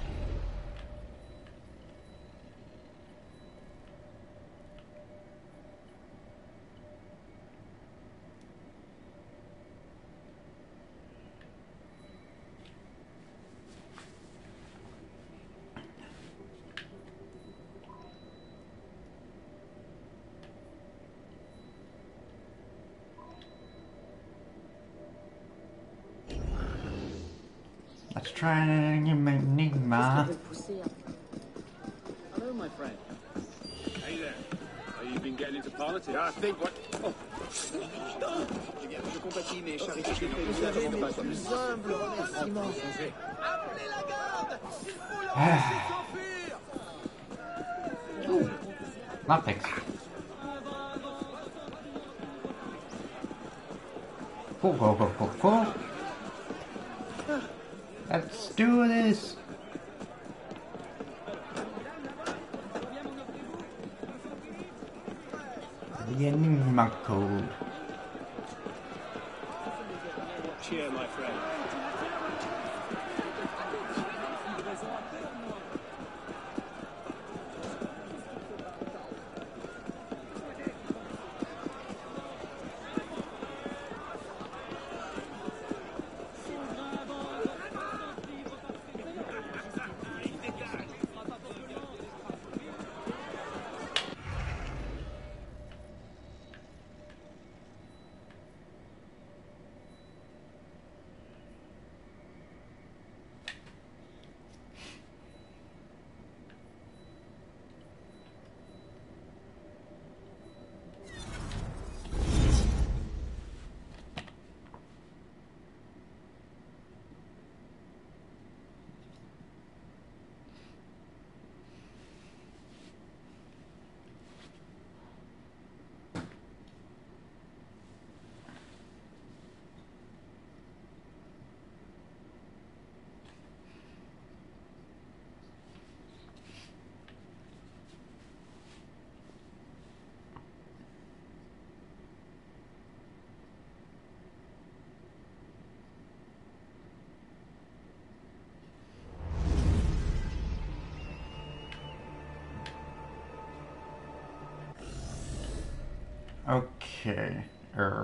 Let's try an enigma. Hello, my friend. Hey there. Have you been getting into politics? I think what... Oh. Je compatis mes charités de plus humble remerciement. Appelez la garde! Il faut l'empêcher de s'enfuir! Nothing. Cool. Let's do this. The enigma code. Cheer, my friend. Okay.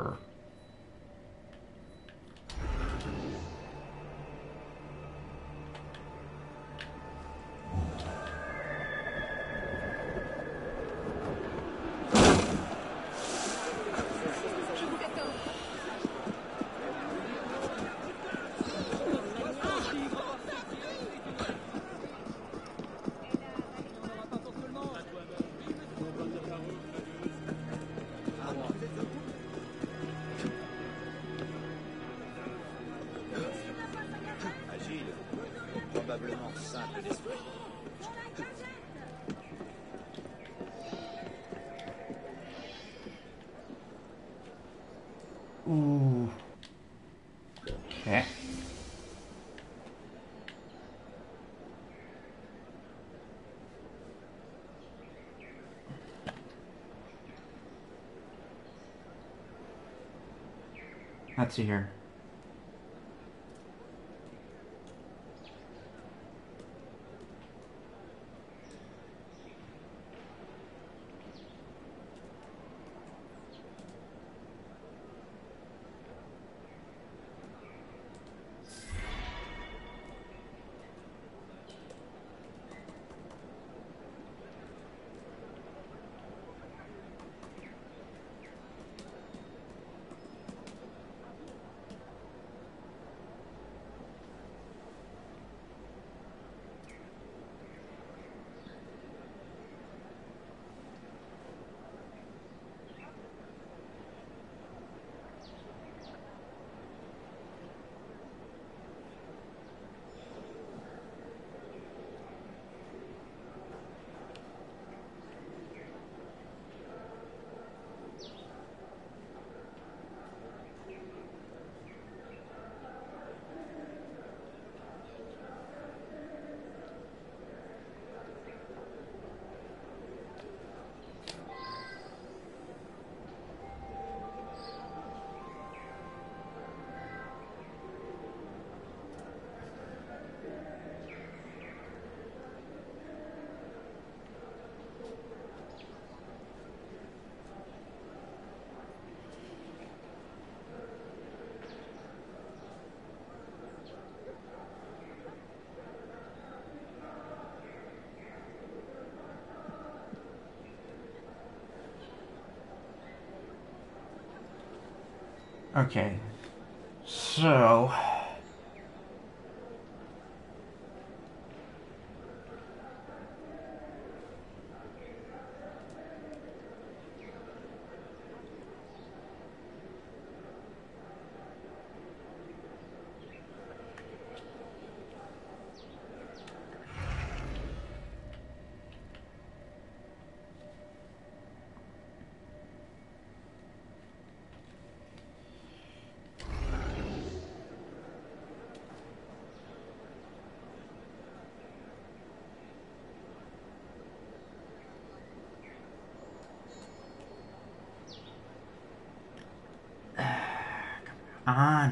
Agile, probablement simple d'esprit. Ooh. Okay. Let's see here. Okay. So... on.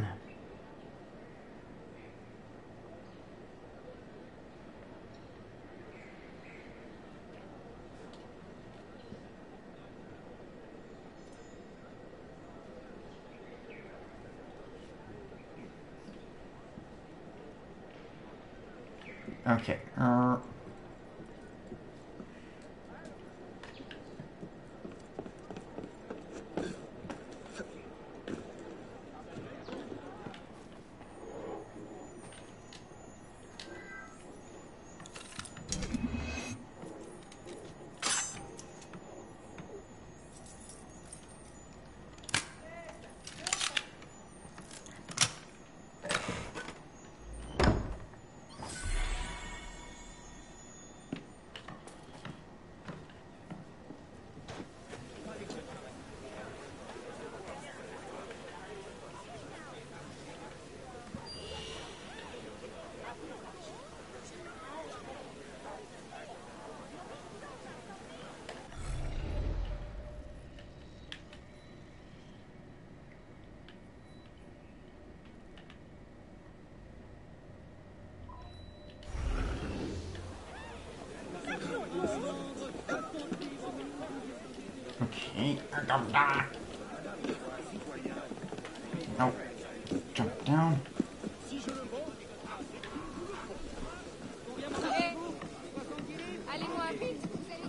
Okay. Okay, no, jump down. Allez-moi vite,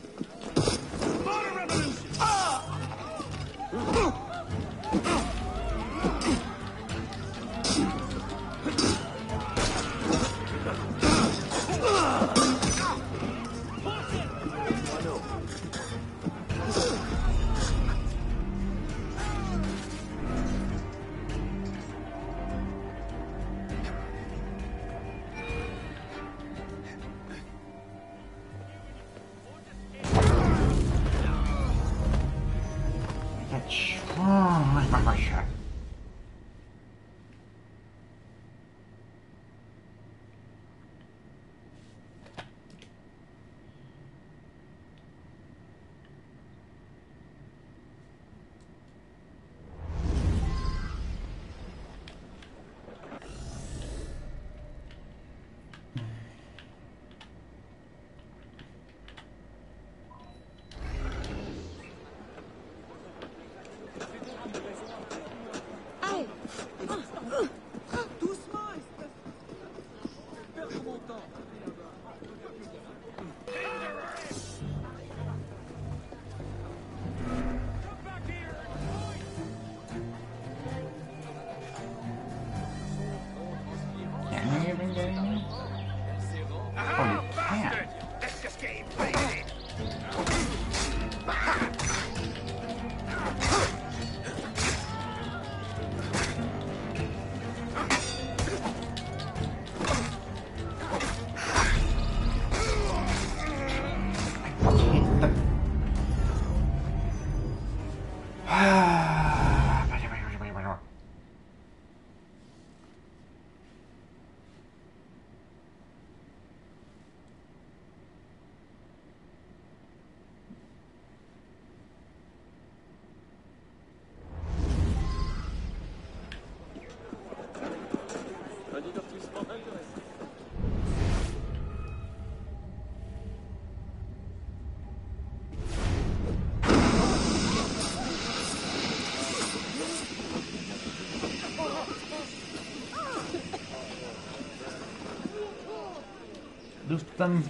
Lose them.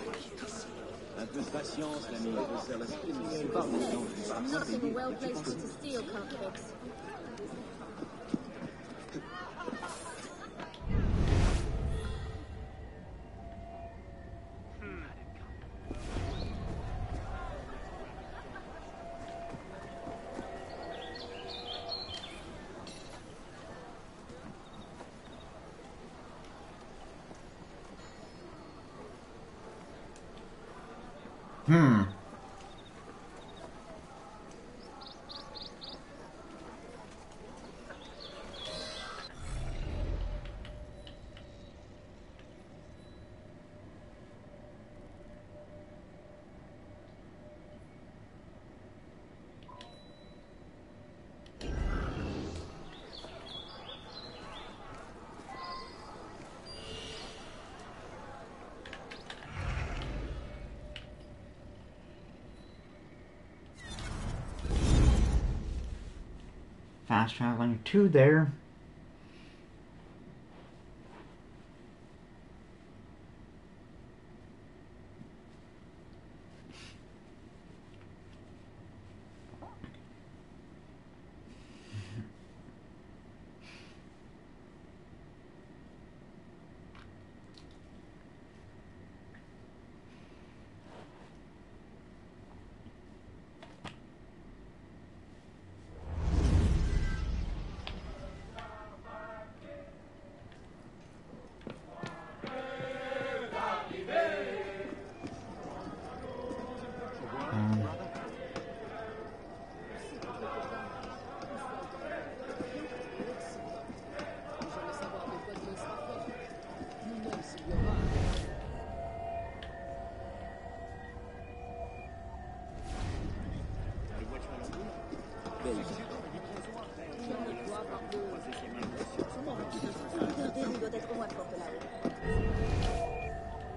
Un peu de patience, l'ami. nothing well placed to steal can't fix. Fast traveling to there.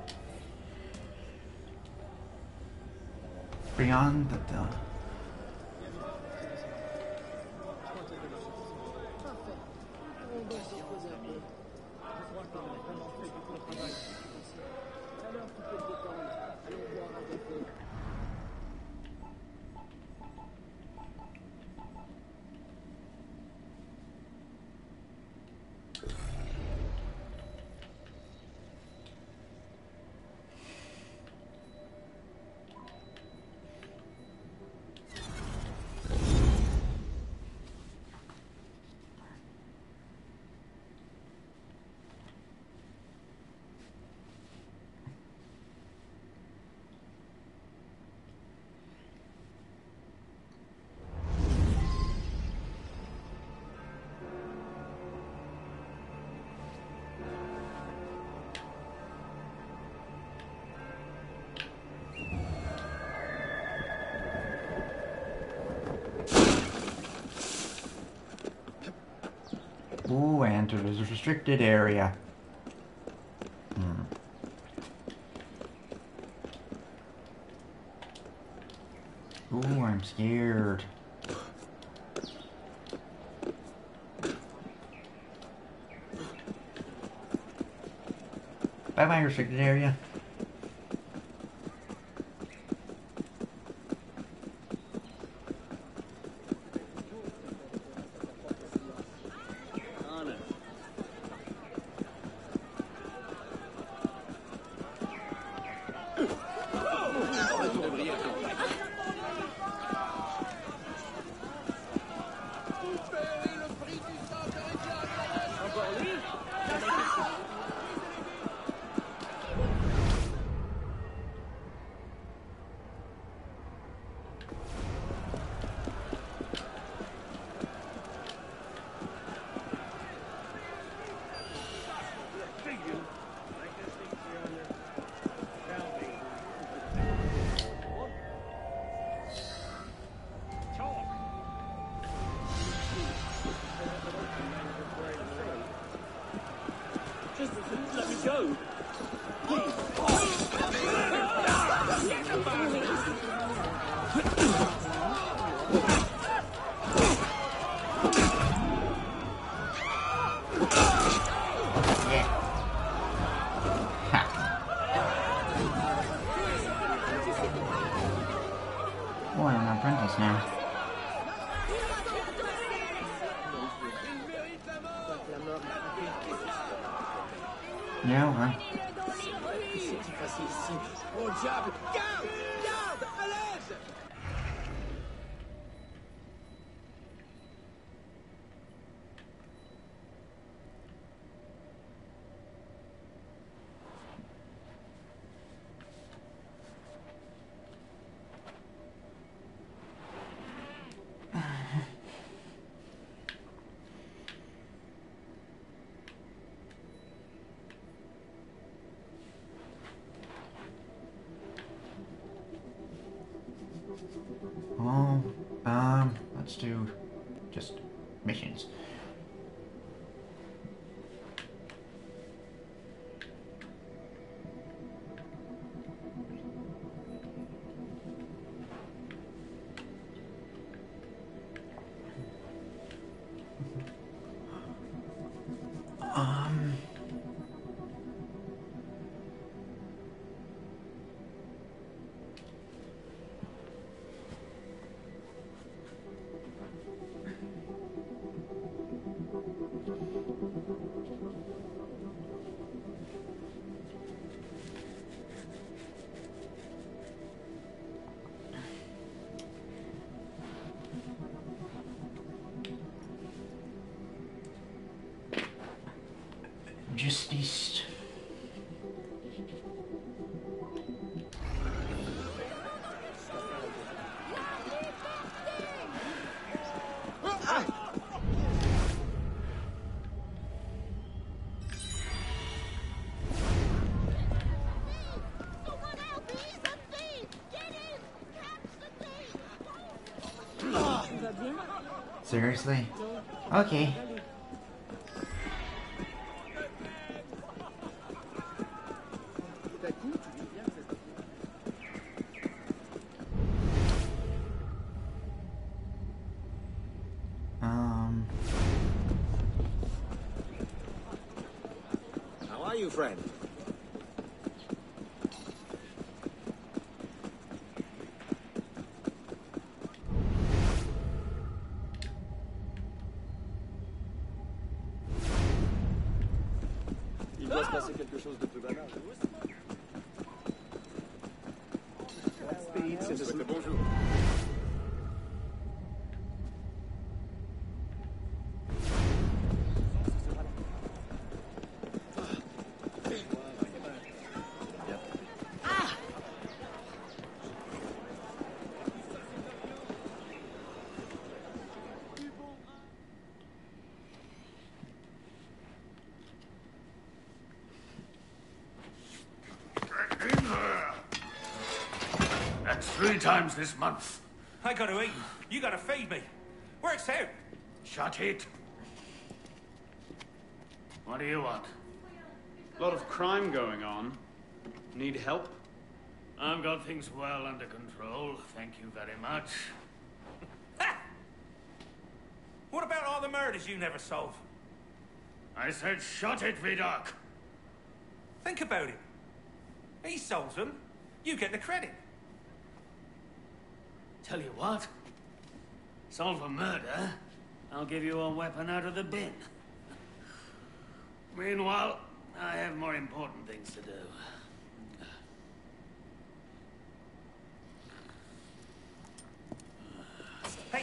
Beyond the Ooh, I entered a restricted area. Ooh, I'm scared. Bye-bye, restricted area. Just let me go. Oh, I'm an apprentice now. Yeah, okay. Au diable! Garde! Garde! À l'aide! Well, let's do just missions. Just east. Seriously? Okay. How are you, friend? Il doit se passer quelque chose de plus banal. Bonjour. That's 3 times this month. I gotta eat. You gotta feed me. Works out. Shut it. What do you want? A lot of crime going on. Need help? I've got things well under control, thank you very much. What about all the murders you never solve? I said shut it, Vidocq! Think about it. He solves them, you get the credit. Tell you what, solve a murder, I'll give you a weapon out of the bin. Meanwhile, I have more important things to do. Hey!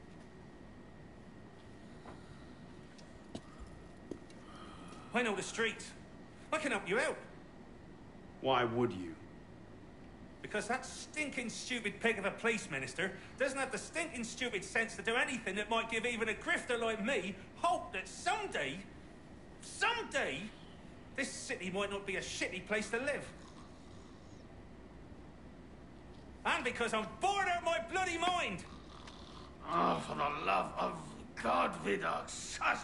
I know the streets. I can help you out. Why would you? Because that stinking stupid pig of a police minister doesn't have the stinking stupid sense to do anything that might give even a grifter like me hope that someday, this city might not be a shitty place to live. And because I'm bored out of my bloody mind! Oh, for the love of God, Vidocq, shush!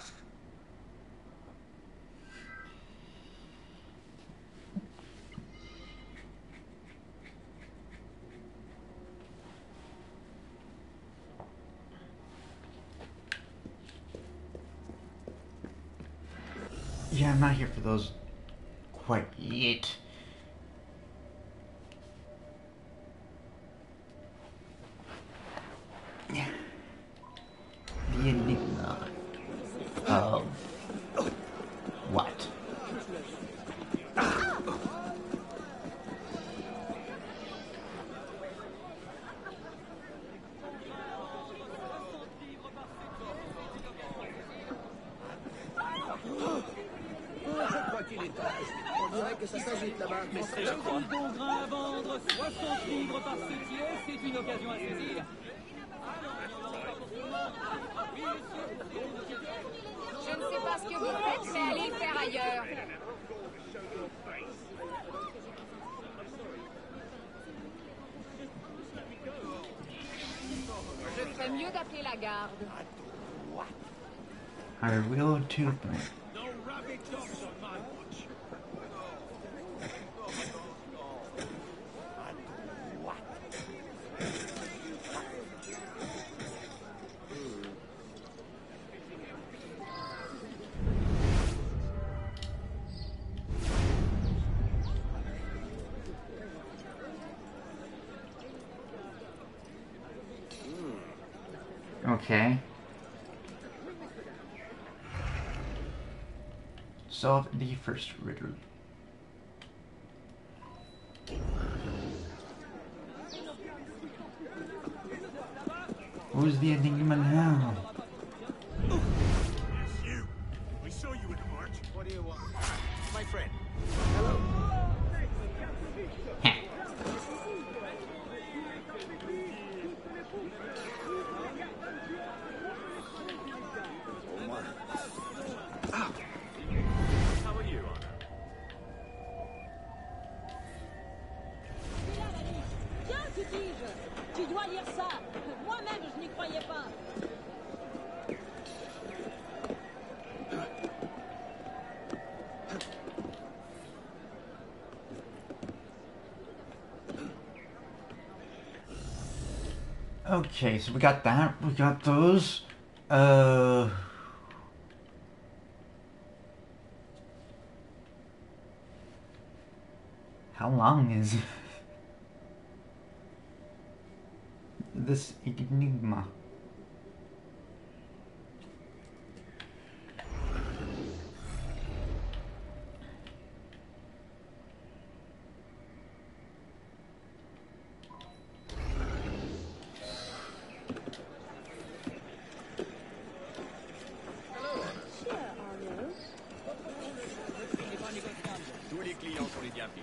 Yeah, I'm not here for those quite yet. Yeah. The enigma of what? On dirait que ça s'agite là-bas. Mais c'est Le bon grain à vendre, 60 livres par sétier, c'est une occasion à saisir. Je ne sais pas ce que vous faites, mais allez le faire ailleurs. Je ferais mieux d'appeler la garde. I will too. Okay. Solve the first riddle. Who's the enigma now? Yes, you. We saw you in the march. What do you want? My friend. Hello. How are you, Anna? Tiens, que dis-je? Tu dois lire ça. Moi-même, je n'y croyais pas. Okay, so we got that. We got those. How long is this enigma? Tous les clients sont les bienvenus.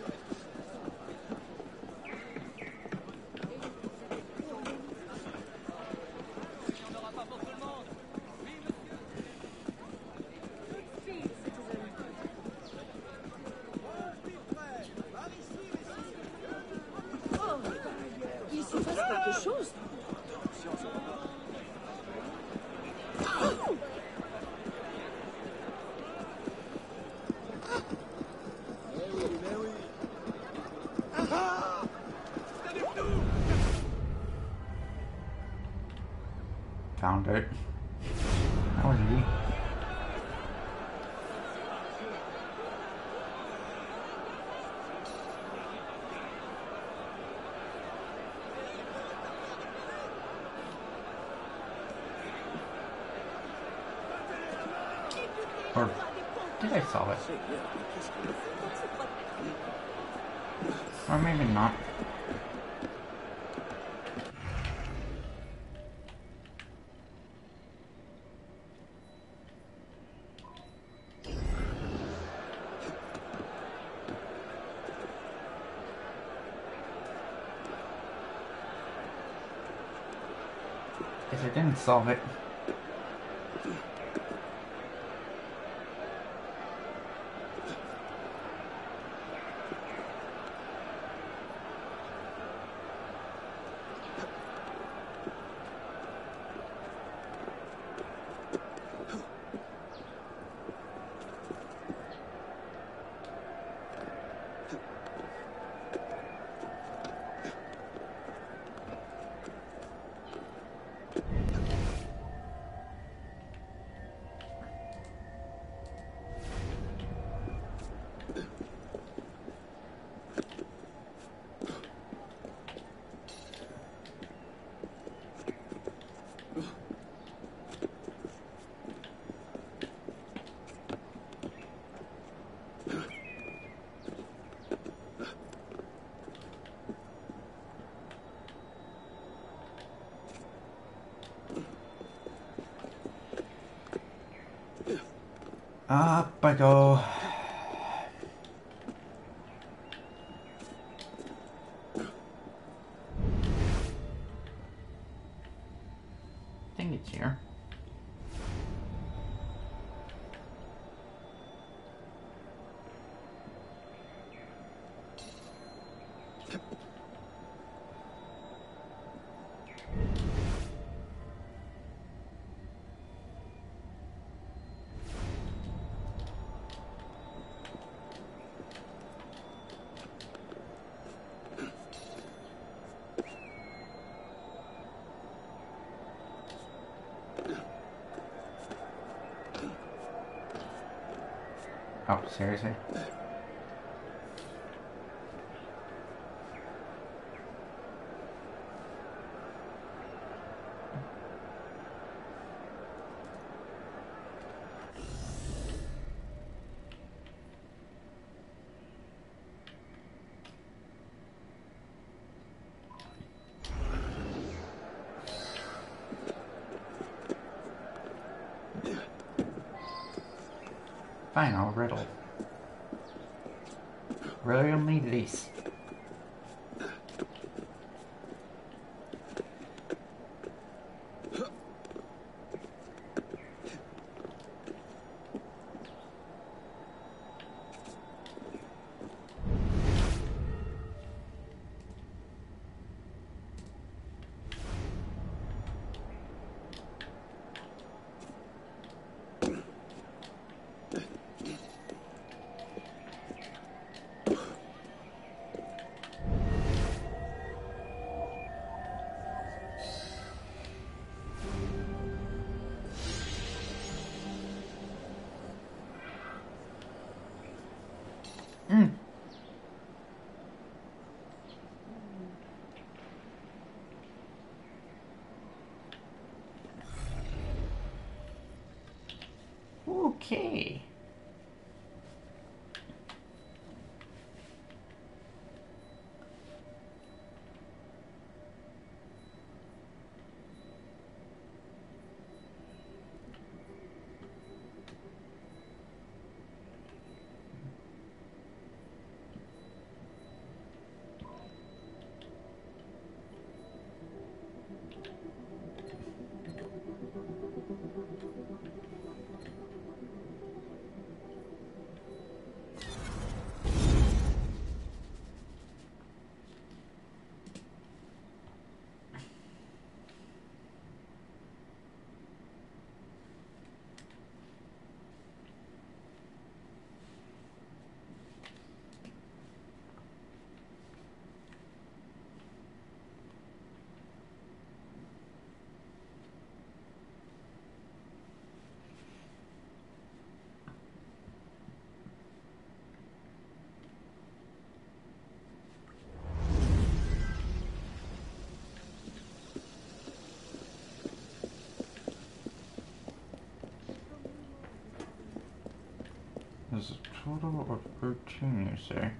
Oh, il se passe quelque chose. Found it. That was easy. Or did I solve it? Or maybe not. Guess I didn't solve it. Up I go. I think it's here. Oh, seriously? Fine, I'll riddle. Riddle me this. Okay. There's a total of 13, you say?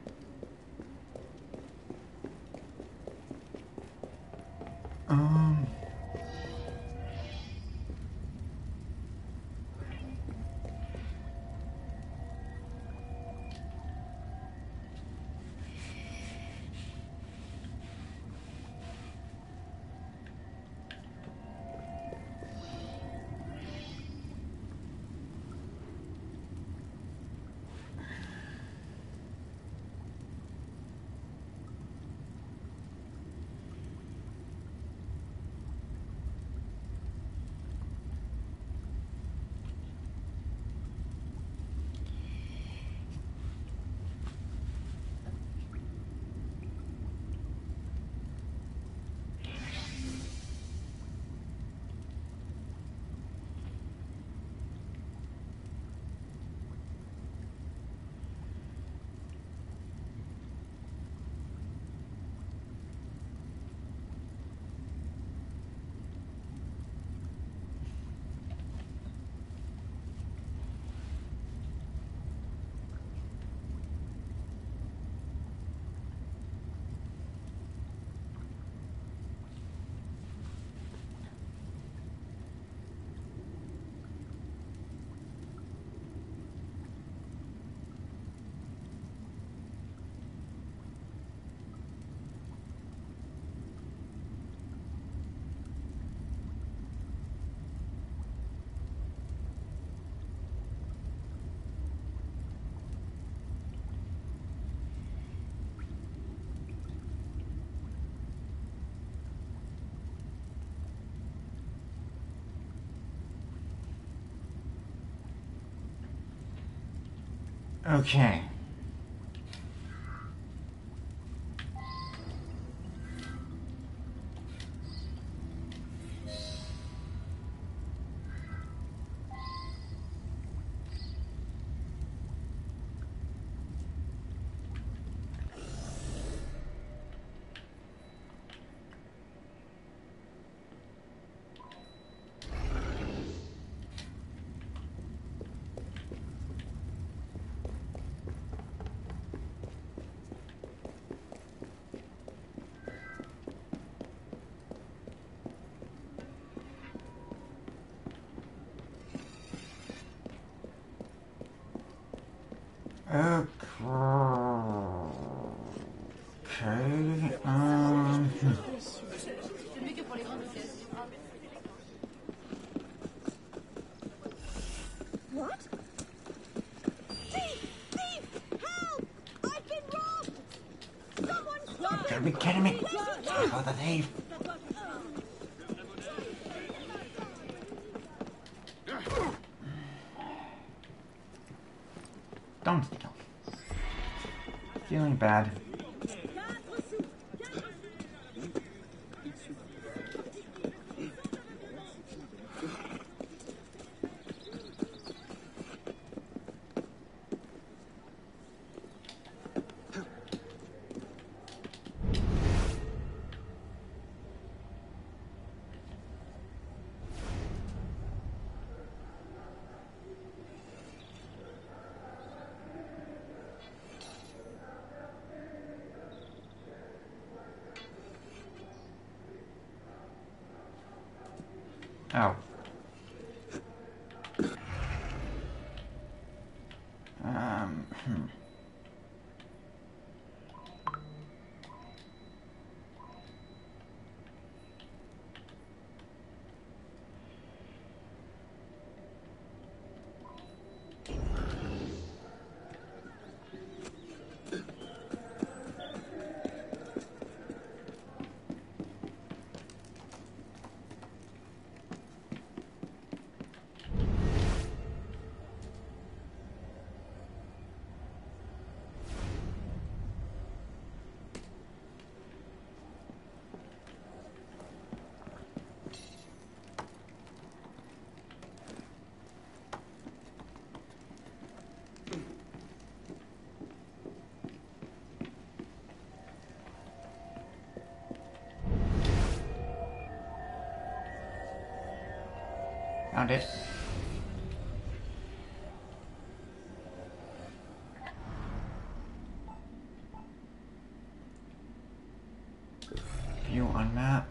Okay. What? Thief! Thief! Help! I've been robbed! Someone stop Gotta it! be kidding me! Oh, the thief! Don't steal. Feeling bad. Oh. Hmm. Found it. View on map.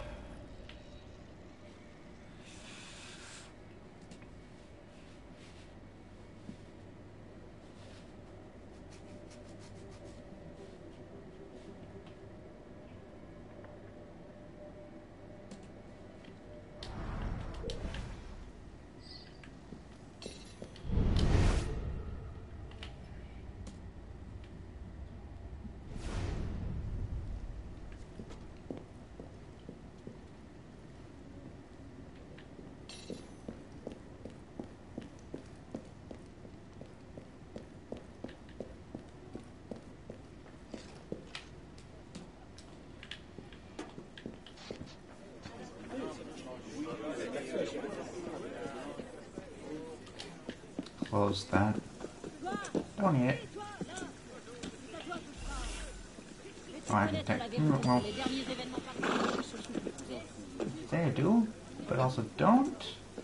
Close that. Don't need it. Oh, I can take. Well, say I do, but also don't.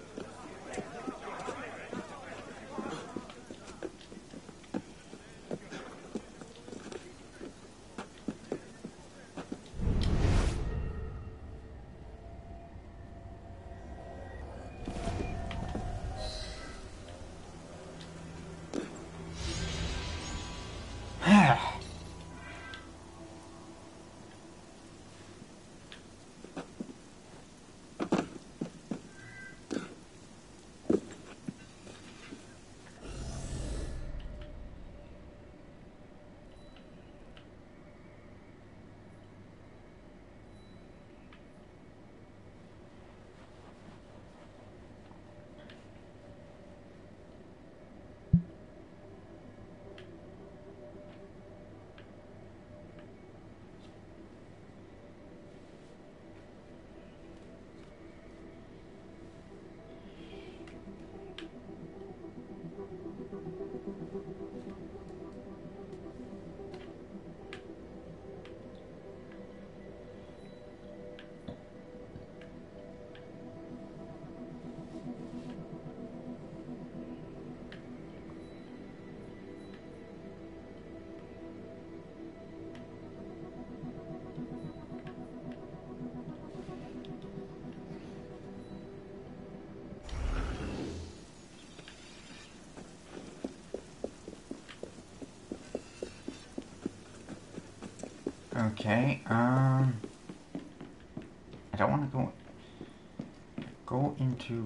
Okay, I don't want to go into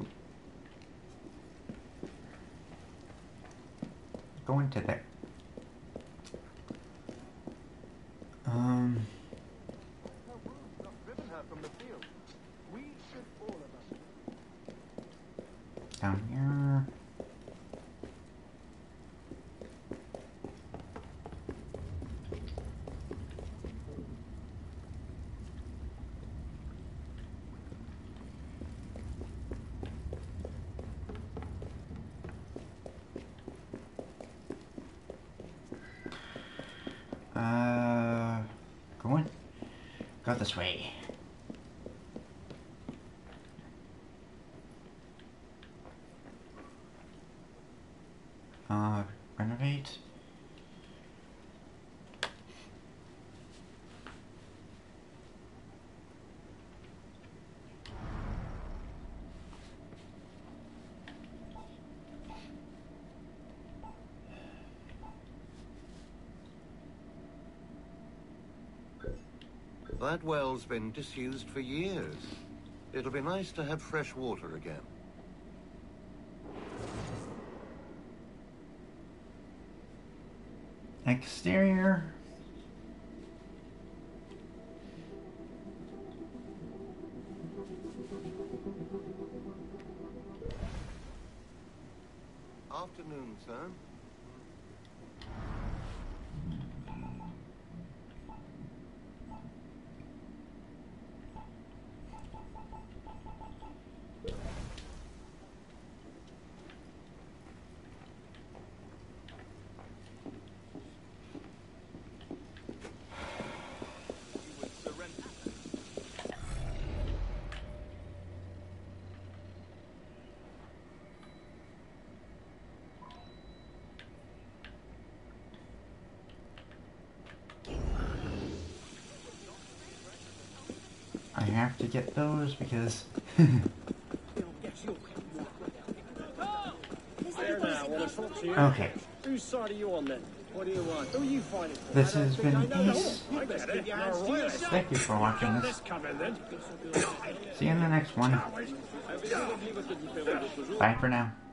there. Down here. Go this way. Renovate. That well's been disused for years. It'll be nice to have fresh water again. Exterior. Afternoon, sir. I have to get those because... Here now, I want to talk to you. Okay. Whose side are you on then? What do you want? Who are you fighting for? This has been Ace. Thank you for watching this. See you in the next one. Bye for now.